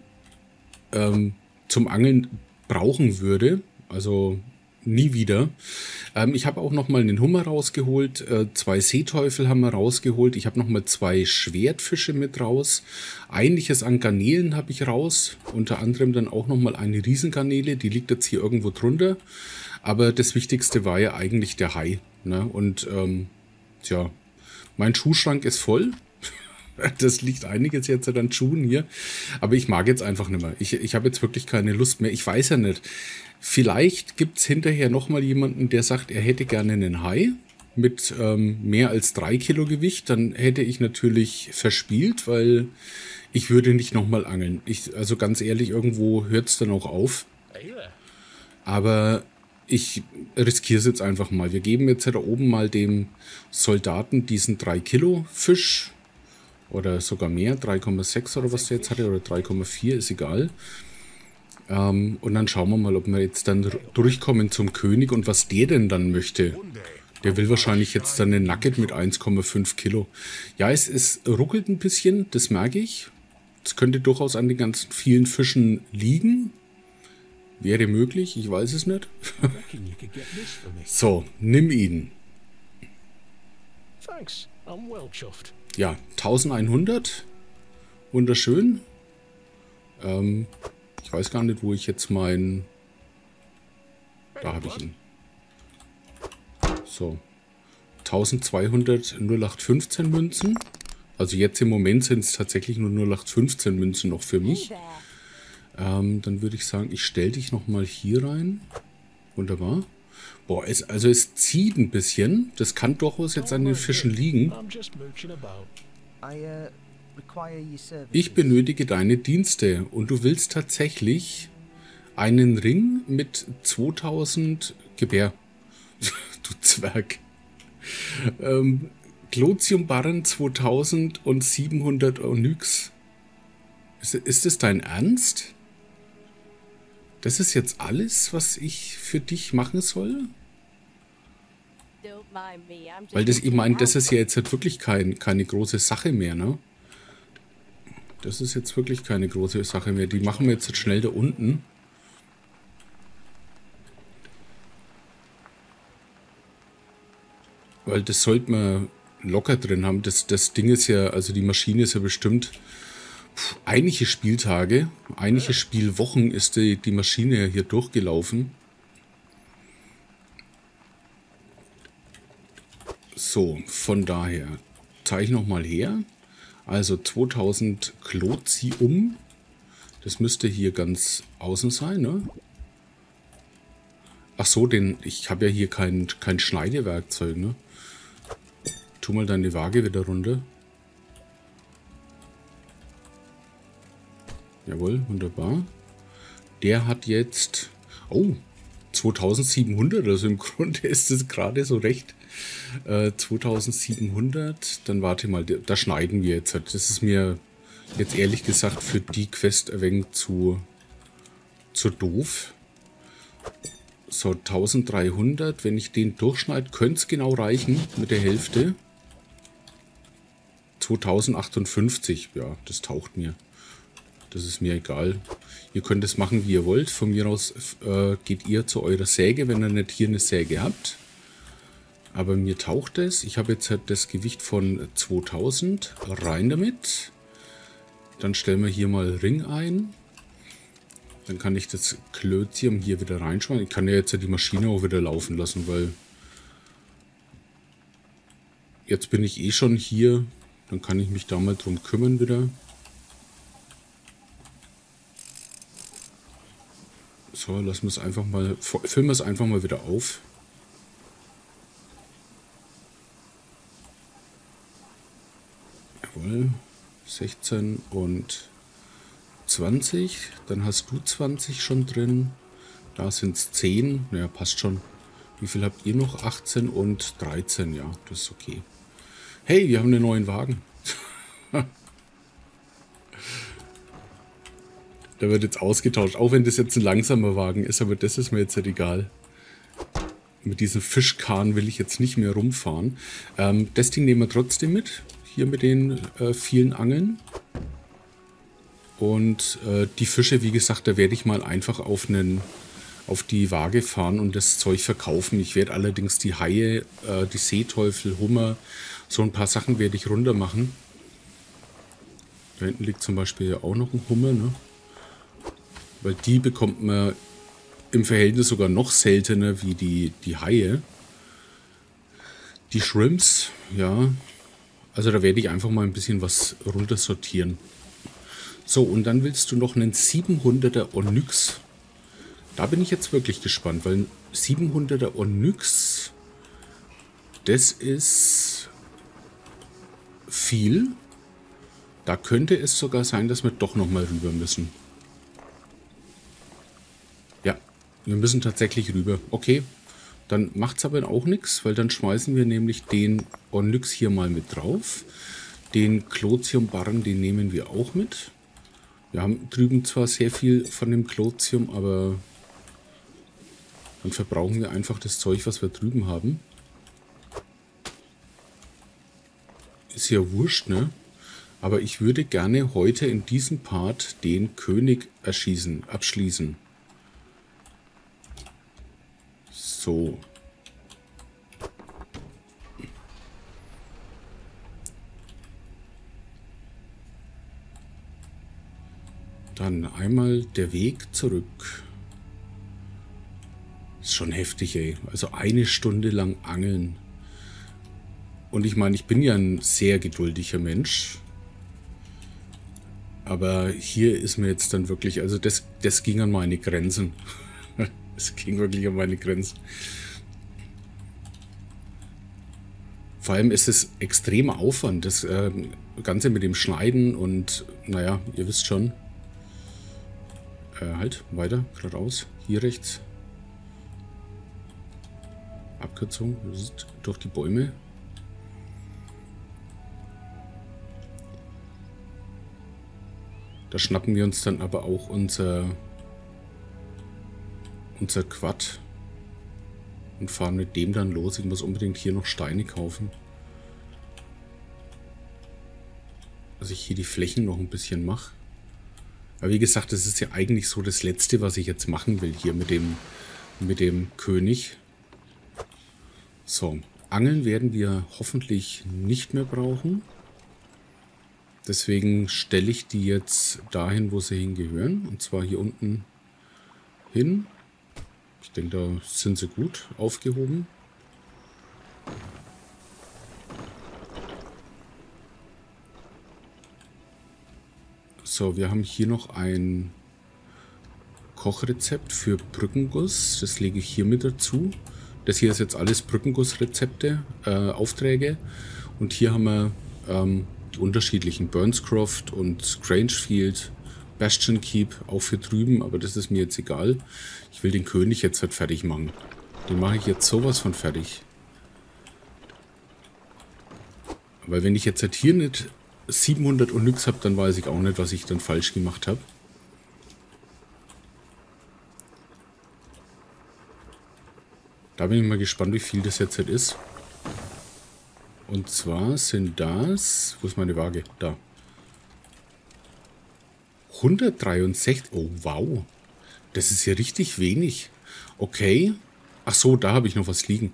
zum Angeln brauchen würde, also nie wieder. Ich habe auch noch mal einen Hummer rausgeholt, 2 Seeteufel haben wir rausgeholt, ich habe noch mal 2 Schwertfische mit raus, einiges an Garnelen habe ich raus, unter anderem dann auch noch mal eine Riesengarnele, die liegt jetzt hier irgendwo drunter, aber das Wichtigste war ja eigentlich der Hai, ne? Und tja, mein Schuhschrank ist voll. Das liegt einiges jetzt an Schuhen hier. Aber ich mag jetzt einfach nicht mehr. Ich habe jetzt wirklich keine Lust mehr. Ich weiß ja nicht. Vielleicht gibt es hinterher nochmal jemanden, der sagt, er hätte gerne einen Hai mit mehr als 3 Kilo Gewicht. Dann hätte ich natürlich verspielt, weil ich würde nicht nochmal angeln. Also ganz ehrlich, irgendwo hört es dann auch auf. Aber ich riskiere es jetzt einfach mal. Wir geben jetzt da oben mal dem Soldaten diesen 3 Kilo Fisch. Oder sogar mehr, 3,6 oder was der jetzt hatte, oder 3,4, ist egal. Und dann schauen wir mal, ob wir jetzt dann durchkommen zum König und was der denn dann möchte. Der will wahrscheinlich jetzt dann einen Nugget mit 1,5 Kilo. Ja, es ruckelt ein bisschen, das merke ich. Es könnte durchaus an den ganzen vielen Fischen liegen. Wäre möglich, ich weiß es nicht. So, nimm ihn. Ja, 1100. Wunderschön. Ich weiß gar nicht, wo ich jetzt mein... Da habe ich ihn. So. 1200 0815 Münzen. Also jetzt im Moment sind es tatsächlich nur 0815 Münzen noch für mich. Dann würde ich sagen, ich stelle dich nochmal hier rein. Wunderbar. Boah, es zieht ein bisschen. Das kann durchaus jetzt an den Fischen liegen. Ich benötige deine Dienste und du willst tatsächlich einen Ring mit 2000 Gebär. Du Zwerg. Glotiumbarren 2700 Onyx. Ist es dein Ernst? Das ist jetzt alles, was ich für dich machen soll? Weil das, ich meine, das ist ja jetzt halt wirklich keine große Sache mehr, ne? Das ist jetzt wirklich keine große Sache mehr. Die machen wir jetzt halt schnell da unten. Weil das sollte man locker drin haben. Das Ding ist ja, also die Maschine ist ja bestimmt einige Spieltage, einige Spielwochen ist die Maschine hier durchgelaufen. So, von daher zeige ich nochmal her. Also 2000 Klotium. Das müsste hier ganz außen sein, ne? Ach so, ich habe ja hier kein Schneidewerkzeug, ne? Tu mal deine Waage wieder runter. Jawohl, wunderbar. Der hat jetzt... Oh, 2700, also im Grunde ist es gerade so recht. 2700, dann warte mal, da schneiden wir jetzt. Das ist mir jetzt ehrlich gesagt für die Quest ein wenig zu doof. So, 1300, wenn ich den durchschneide, könnte es genau reichen mit der Hälfte. 2058, ja, das taucht mir. Das ist mir egal. Ihr könnt es machen, wie ihr wollt. Von mir aus geht ihr zu eurer Säge, wenn ihr nicht hier eine Säge habt. Aber mir taucht es. Ich habe jetzt halt das Gewicht von 2000. Rein damit. Dann stellen wir hier mal Ring ein. Dann kann ich das Klötium hier wieder reinschmeißen. Ich kann ja jetzt die Maschine auch wieder laufen lassen, weil jetzt bin ich eh schon hier. Dann kann ich mich da mal drum kümmern wieder. So, lassen wir es einfach mal, füllen wir es einfach mal wieder auf. Jawohl, 16 und 20. Dann hast du 20 schon drin. Da sind es 10. Naja, passt schon. Wie viel habt ihr noch? 18 und 13. Ja, das ist okay. Hey, wir haben einen neuen Wagen. Der wird jetzt ausgetauscht, auch wenn das jetzt ein langsamer Wagen ist, aber das ist mir jetzt halt egal. Mit diesem Fischkahn will ich jetzt nicht mehr rumfahren. Das Ding nehmen wir trotzdem mit, hier mit den vielen Angeln. Und die Fische, wie gesagt, da werde ich mal einfach auf die Waage fahren und das Zeug verkaufen. Ich werde allerdings die Haie, die Seeteufel, Hummer, so ein paar Sachen werde ich runter machen. Da hinten liegt zum Beispiel ja auch noch ein Hummer, ne? Weil die bekommt man im Verhältnis sogar noch seltener wie die Haie. Die Shrimps, ja. Also da werde ich einfach mal ein bisschen was runter sortieren. So, und dann willst du noch einen 700er Onyx. Da bin ich jetzt wirklich gespannt, weil 700er Onyx, das ist viel. Da könnte es sogar sein, dass wir doch nochmal rüber müssen. Ja, wir müssen tatsächlich rüber. Okay, dann macht es aber auch nichts, weil dann schmeißen wir nämlich den Onyx hier mal mit drauf. Den Klotiumbarren, den nehmen wir auch mit. Wir haben drüben zwar sehr viel von dem Klotium, aber dann verbrauchen wir einfach das Zeug, was wir drüben haben. Ist ja wurscht, ne? Aber ich würde gerne heute in diesem Part den König abschließen. So. Dann einmal der Weg zurück. Ist schon heftig, ey. Also 1 Stunde lang angeln. Und ich meine, ich bin ja ein sehr geduldiger Mensch. Aber hier ist mir jetzt dann wirklich, also das ging an meine Grenzen. Es ging wirklich an meine Grenzen. Vor allem ist es extremer Aufwand, das Ganze mit dem Schneiden und, naja, ihr wisst schon. Halt, weiter, geradeaus, hier rechts. Abkürzung, durch die Bäume. Da schnappen wir uns dann aber auch unser Quad und fahren mit dem dann los. Ich muss unbedingt hier noch Steine kaufen. Dass ich hier die Flächen noch ein bisschen mache. Aber wie gesagt, das ist ja eigentlich so das Letzte, was ich jetzt machen will hier mit dem König. So, Angeln werden wir hoffentlich nicht mehr brauchen. Deswegen stelle ich die jetzt dahin, wo sie hingehören. Und zwar hier unten hin. Ich denke, da sind sie gut aufgehoben. So, wir haben hier noch ein Kochrezept für Brückenguss. Das lege ich hier mit dazu. Das hier ist jetzt alles Brückengussrezepte, Aufträge. Und hier haben wir die unterschiedlichen Burnscroft und Grangefield, Bastion Keep, auch für drüben, aber das ist mir jetzt egal. Ich will den König jetzt halt fertig machen. Den mache ich jetzt sowas von fertig. Weil wenn ich jetzt halt hier nicht 700 und nix habe, dann weiß ich auch nicht, was ich dann falsch gemacht habe. Da bin ich mal gespannt, wie viel das jetzt halt ist. Und zwar sind das... Wo ist meine Waage? Da. 163... Oh, wow. Das ist ja richtig wenig. Okay. Ach so, da habe ich noch was liegen.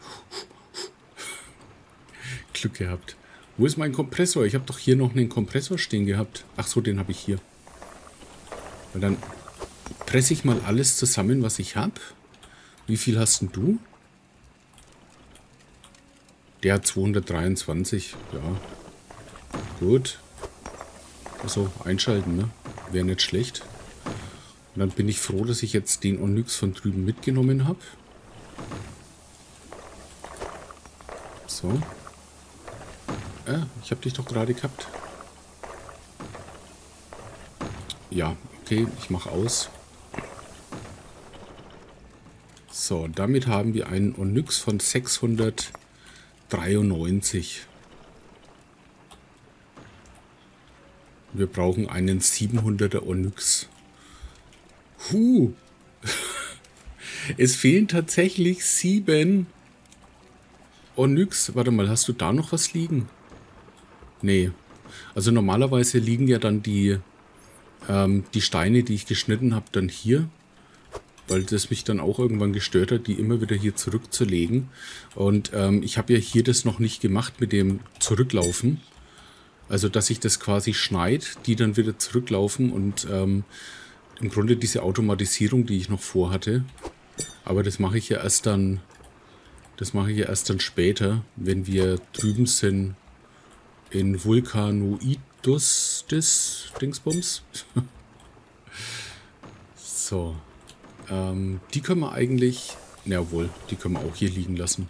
Glück gehabt. Wo ist mein Kompressor? Ich habe doch hier noch einen Kompressor stehen gehabt. Ach so, den habe ich hier. Und dann presse ich mal alles zusammen, was ich habe. Wie viel hast denn du? Der hat 223. Ja. Gut. Also einschalten, ne? Wäre nicht schlecht. Und dann bin ich froh, dass ich jetzt den Onyx von drüben mitgenommen habe. So. Ich habe dich doch gerade gehabt. Ja, okay, ich mache aus. So, damit haben wir einen Onyx von 693. Wir brauchen einen 700er Onyx. Es fehlen tatsächlich 7 Onyx. Warte mal, hast du da noch was liegen? Nee. Also normalerweise liegen ja dann die Steine, die ich geschnitten habe, dann hier. Weil das mich dann auch irgendwann gestört hat, die immer wieder hier zurückzulegen. Und ich habe ja hier das noch nicht gemacht mit dem Zurücklaufen. Also dass ich das quasi schneide, die dann wieder zurücklaufen und im Grunde diese Automatisierung, die ich noch vorhatte. Aber das mache ich ja erst dann. Das mache ich ja erst dann später, wenn wir drüben sind in Vulcanoidus des Dingsbums. So. Die können wir eigentlich... Jawohl, die können wir auch hier liegen lassen.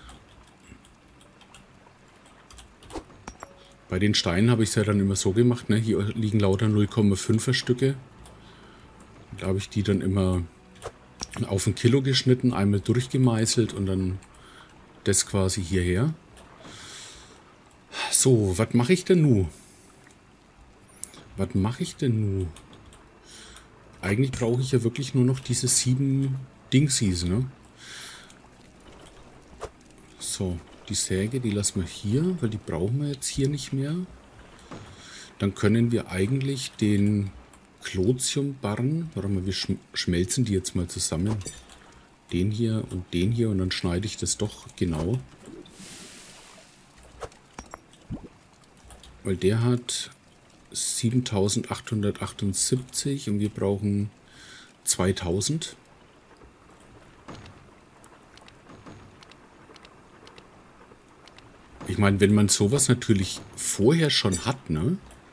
Bei den Steinen habe ich es ja dann immer so gemacht, ne? Hier liegen lauter 0,5er Stücke. Da habe ich die dann immer auf ein Kilo geschnitten, einmal durchgemeißelt und dann das quasi hierher. So, was mache ich denn nun? Was mache ich denn nun? Eigentlich brauche ich ja wirklich nur noch diese 7 Dingsies, ne? So, die Säge, die lassen wir hier, weil die brauchen wir jetzt hier nicht mehr. dann können wir eigentlich den Klotiumbarren, warte mal, wir schmelzen die jetzt mal zusammen. Den hier und dann schneide ich das doch genau. Weil der hat 7878 und wir brauchen 2000. Ich meine, wenn man sowas natürlich vorher schon hat, ne?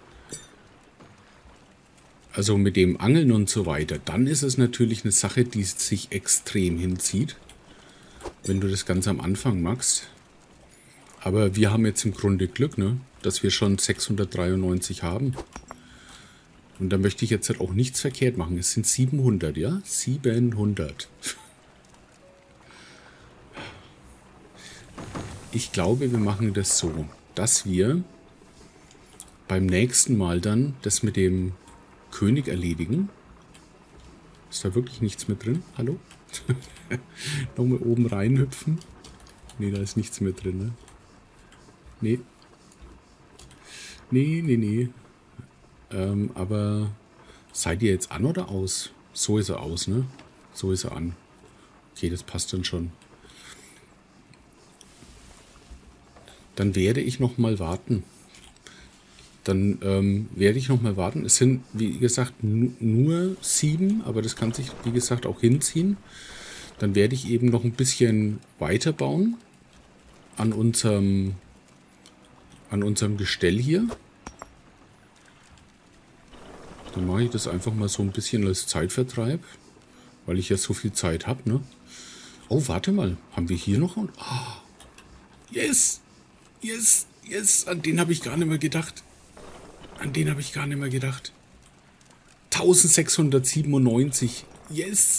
Also mit dem Angeln und so weiter, dann ist es natürlich eine Sache, die sich extrem hinzieht, wenn du das ganz am Anfang machst. Aber wir haben jetzt im Grunde Glück, ne, dass wir schon 693 haben. Und da möchte ich jetzt halt auch nichts verkehrt machen. Es sind 700, ja? 700. Ich glaube, wir machen das so, dass wir beim nächsten Mal dann das mit dem König erledigen. Ist da wirklich nichts mehr drin? Hallo? Nochmal oben reinhüpfen. Ne, da ist nichts mehr drin, ne? Nee. Nee. Aber seid ihr jetzt an oder aus? So ist er aus, ne? So ist er an. Okay, das passt dann schon. Dann werde ich noch mal warten. Es sind, wie gesagt, nur 7, aber das kann sich, wie gesagt, auch hinziehen. Dann werde ich eben noch ein bisschen weiterbauen an unserem Gestell hier. Dann mache ich das einfach mal so ein bisschen als Zeitvertreib, weil ich ja so viel Zeit habe, ne? Oh, warte mal, haben wir hier noch einen? Oh, yes! Yes! An den habe ich gar nicht mehr gedacht. 1697. Yes!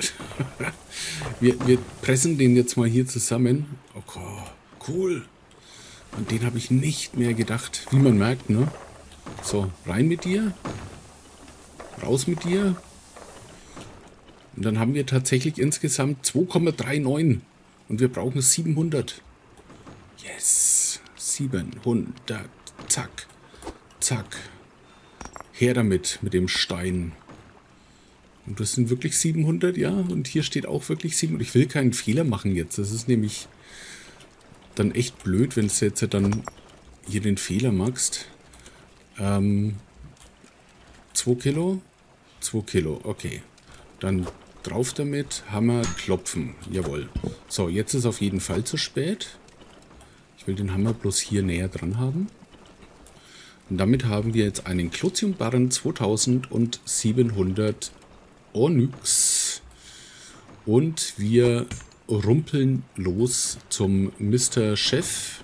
wir pressen den jetzt mal hier zusammen. Okay, cool. An den habe ich nicht mehr gedacht. Wie man merkt, ne? So, rein mit dir. Raus mit dir. Und dann haben wir tatsächlich insgesamt 2,39. Und wir brauchen 700. Yes! 700. Zack. Zack. Her damit, mit dem Stein. Und das sind wirklich 700, ja. Und hier steht auch wirklich 700. Ich will keinen Fehler machen jetzt. Das ist nämlich dann echt blöd, wenn du jetzt dann hier den Fehler machst. 2 Kilo. 2 Kilo, okay. Dann drauf damit, Hammer, klopfen. Jawohl. So, jetzt ist auf jeden Fall zu spät. Ich will den Hammer bloß hier näher dran haben. Und damit haben wir jetzt einen Klotiumbarren 2700 Onyx. Und wir rumpeln los zum Mr. Chef.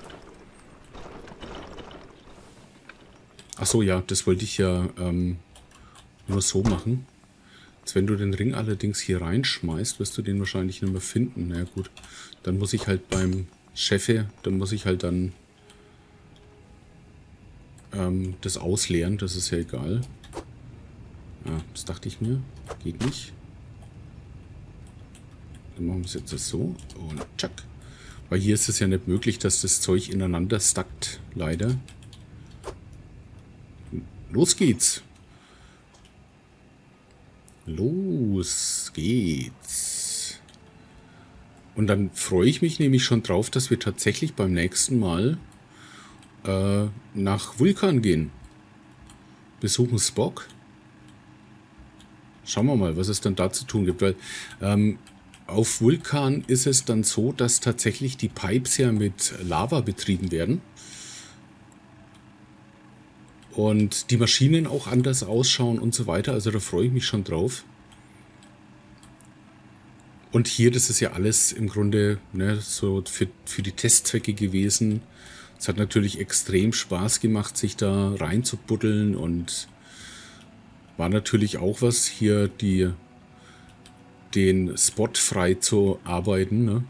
Achso, ja, das wollte ich ja nur so machen. Jetzt, wenn du den Ring allerdings hier reinschmeißt, wirst du den wahrscheinlich nicht mehr finden. Na ja, gut, dann muss ich halt beim Chefe, das ausleeren, das ist ja egal. Ja, das dachte ich mir. Geht nicht. Dann machen wir es jetzt so und tschack. Weil hier ist es ja nicht möglich, dass das Zeug ineinander stackt, leider. Los geht's. Los geht's. Und dann freue ich mich nämlich schon drauf, dass wir tatsächlich beim nächsten Mal nach Vulkan gehen. Besuchen Spock. Schauen wir mal, was es dann da zu tun gibt. Weil auf Vulkan ist es dann so, dass tatsächlich die Pipes ja mit Lava betrieben werden. Und die Maschinen auch anders ausschauen und so weiter. Also da freue ich mich schon drauf. Und hier, das ist ja alles im Grunde, ne, so für die Testzwecke gewesen. Es hat natürlich extrem Spaß gemacht, sich da reinzubuddeln. Und war natürlich auch was, hier den Spot frei zu arbeiten. Ne?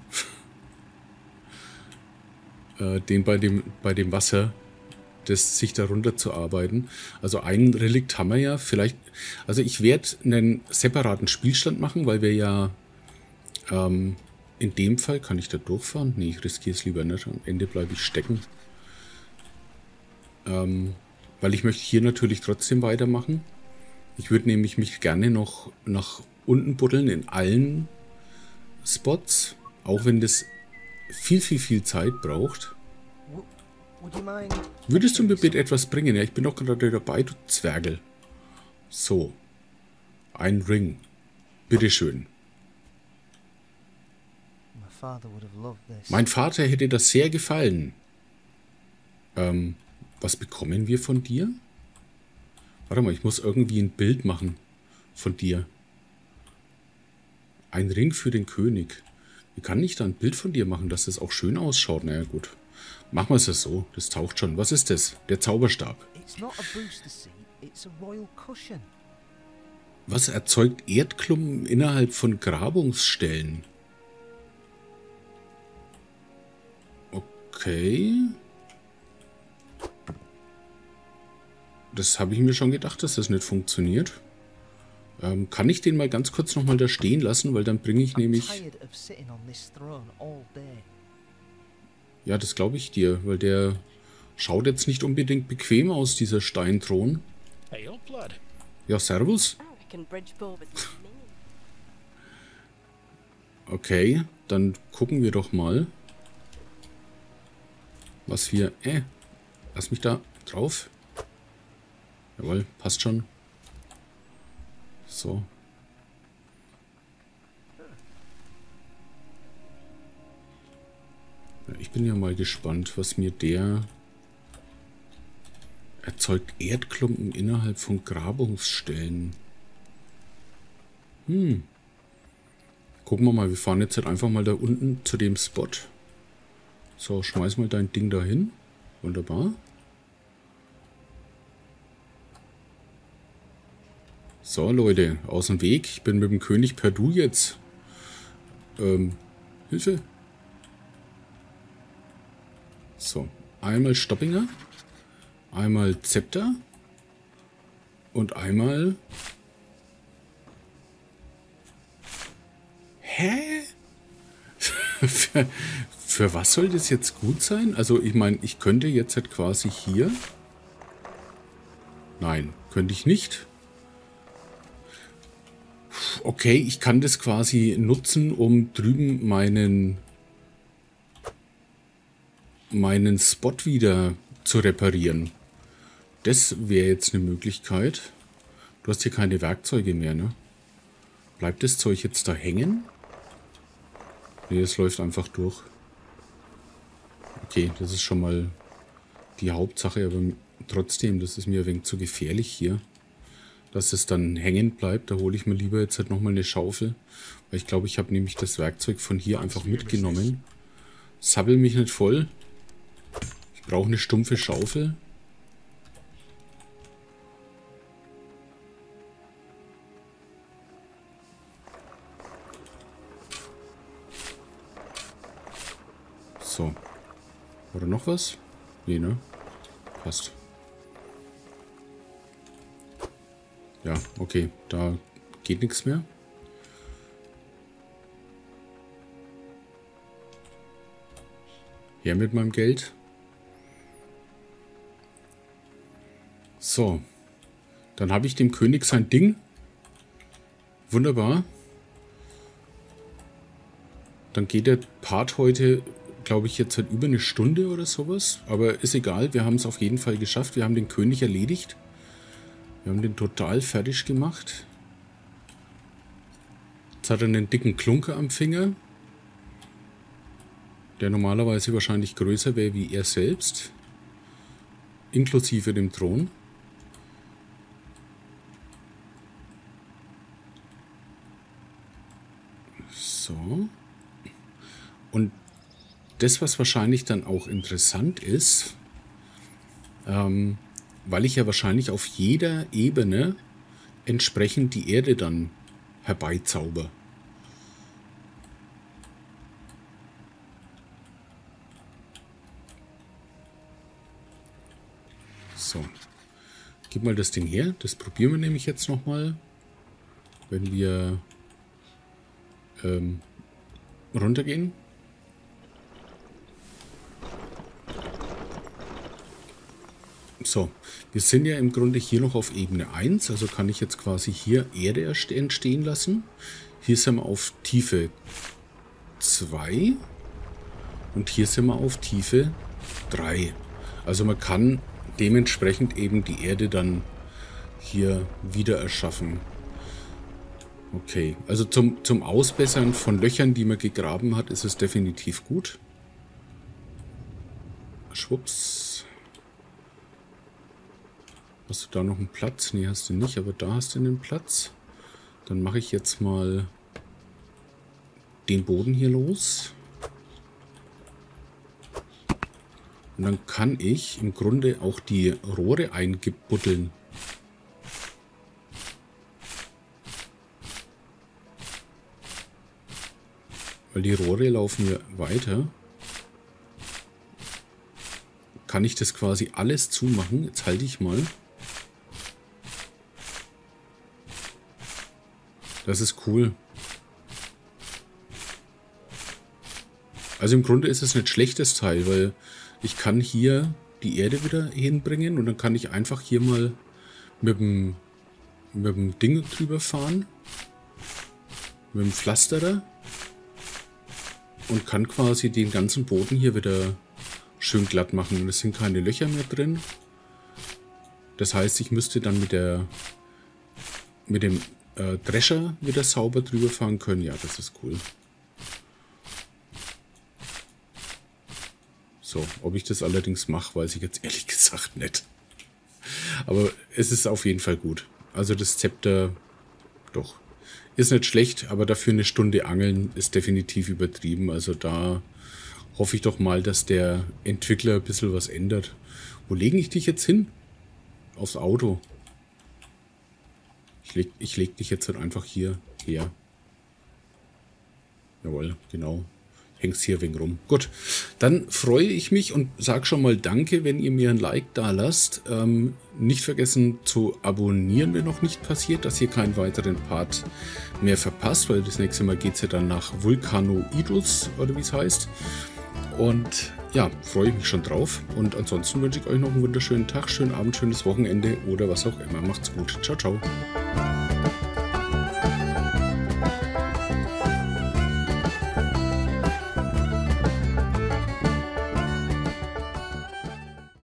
Den bei dem Wasser, sich darunter zu arbeiten. Also ein Relikt haben wir ja. Vielleicht, also ich werde einen separaten Spielstand machen, weil wir ja in dem Fall, kann ich da durchfahren? Nee, ich riskiere es lieber nicht. Am Ende bleibe ich stecken. Weil Weil ich möchte hier natürlich trotzdem weitermachen. Ich würde nämlich mich gerne noch nach unten buddeln in allen Spots. Auch wenn das viel Zeit braucht. Würdest du mir bitte etwas bringen? Ja, ich bin doch gerade dabei, du Zwergel. So. Ein Ring. Bitteschön. Mein Vater hätte das sehr gefallen. Was bekommen wir von dir? Warte mal, ich muss irgendwie ein Bild machen von dir. Ein Ring für den König. Wie kann ich da ein Bild von dir machen, dass das auch schön ausschaut? Naja, gut. Machen wir es so. Das taucht schon. Was ist das? Der Zauberstab. Was erzeugt Erdklumpen innerhalb von Grabungsstellen? Okay. Das habe ich mir schon gedacht, dass das nicht funktioniert. Kann ich den mal ganz kurz nochmal da stehen lassen, weil dann bringe ich nämlich... Ja, das glaube ich dir, weil der schaut jetzt nicht unbedingt bequem aus, dieser Steinthron. Ja, servus. Okay, dann gucken wir doch mal, was wir... lass mich da drauf. Jawohl, passt schon. So. Ja, ich bin ja mal gespannt, was mir der... Erzeugt Erdklumpen innerhalb von Grabungsstellen. Gucken wir mal, wir fahren jetzt halt einfach mal da unten zu dem Spot. So, schmeiß mal dein Ding dahin. Wunderbar. So, Leute, aus dem Weg. Ich bin mit dem König per Du jetzt. Hilfe. So, einmal Stoppinger. Einmal Zepter. Und einmal... Hä? Für was soll das jetzt gut sein? Also, ich meine, ich könnte jetzt halt quasi hier... Nein, könnte ich nicht. Okay, ich kann das quasi nutzen, um drüben meinen Spot wieder zu reparieren. Das wäre jetzt eine Möglichkeit. Du hast hier keine Werkzeuge mehr, ne? Bleibt das Zeug jetzt da hängen? Ne, es läuft einfach durch. Okay, das ist schon mal die Hauptsache, aber trotzdem, das ist mir ein wenig zu gefährlich hier. Dass es dann hängen bleibt, da hole ich mir lieber jetzt halt nochmal eine Schaufel. Weil ich glaube, ich habe nämlich das Werkzeug von hier einfach mitgenommen. Sabbel mich nicht voll. Ich brauche eine stumpfe Schaufel. So. Oder noch was? Nee, ne? Passt. Ja, okay. Da geht nichts mehr. Her mit meinem Geld. So. Dann habe ich dem König sein Ding. Wunderbar. Dann geht der Part heute, glaube ich, jetzt halt über eine Stunde oder sowas. Aber ist egal, wir haben es auf jeden Fall geschafft. Wir haben den König erledigt. Wir haben den total fertig gemacht. Jetzt hat er einen dicken Klunker am Finger. Der normalerweise wahrscheinlich größer wäre wie er selbst. Inklusive dem Thron. So. Und das, was wahrscheinlich dann auch interessant ist, weil ich ja wahrscheinlich auf jeder Ebene entsprechend die Erde dann herbeizauber. So. Gib mal das Ding her. Das probieren wir nämlich jetzt nochmal. Wenn wir runtergehen. So, wir sind ja im Grunde hier noch auf Ebene 1, also kann ich jetzt quasi hier Erde entstehen lassen. Hier sind wir auf Tiefe 2 und hier sind wir auf Tiefe 3. Also man kann dementsprechend eben die Erde dann hier wieder erschaffen. Okay, also zum Ausbessern von Löchern, die man gegraben hat, ist es definitiv gut. Schwupps. Hast du da noch einen Platz? Ne, hast du nicht, aber da hast du einen Platz. Dann mache ich jetzt mal den Boden hier los. Und dann kann ich im Grunde auch die Rohre eingebuddeln. Weil die Rohre laufen hier weiter. Kann ich das quasi alles zumachen? Jetzt halte ich mal. Das ist cool. Also im Grunde ist es nicht schlechtes Teil, weil ich kann hier die Erde wieder hinbringen und dann kann ich einfach hier mal mit dem Ding drüber fahren. Mit dem Pflasterer. Und kann quasi den ganzen Boden hier wieder schön glatt machen. Und es sind keine Löcher mehr drin. Das heißt, ich müsste dann mit dem Drescher wieder sauber drüber fahren können. Ja, das ist cool. So, ob ich das allerdings mache, weiß ich jetzt ehrlich gesagt nicht. Aber es ist auf jeden Fall gut. Also das Zepter, doch, ist nicht schlecht, aber dafür eine Stunde Angeln ist definitiv übertrieben. Also da hoffe ich doch mal, dass der Entwickler ein bisschen was ändert. Wo lege ich dich jetzt hin? Aufs Auto. Ich leg dich jetzt halt einfach hier her. Jawohl, genau. Hängst hier wegen rum. Gut, dann freue ich mich und sage schon mal Danke, wenn ihr mir ein Like da lasst. Nicht vergessen zu abonnieren, wenn noch nicht passiert, dass ihr keinen weiteren Part mehr verpasst, weil das nächste Mal geht es ja dann nach Vulcanoidus, oder wie es heißt. Und ja, freue ich mich schon drauf. Und ansonsten wünsche ich euch noch einen wunderschönen Tag, schönen Abend, schönes Wochenende oder was auch immer. Macht's gut. Ciao, ciao.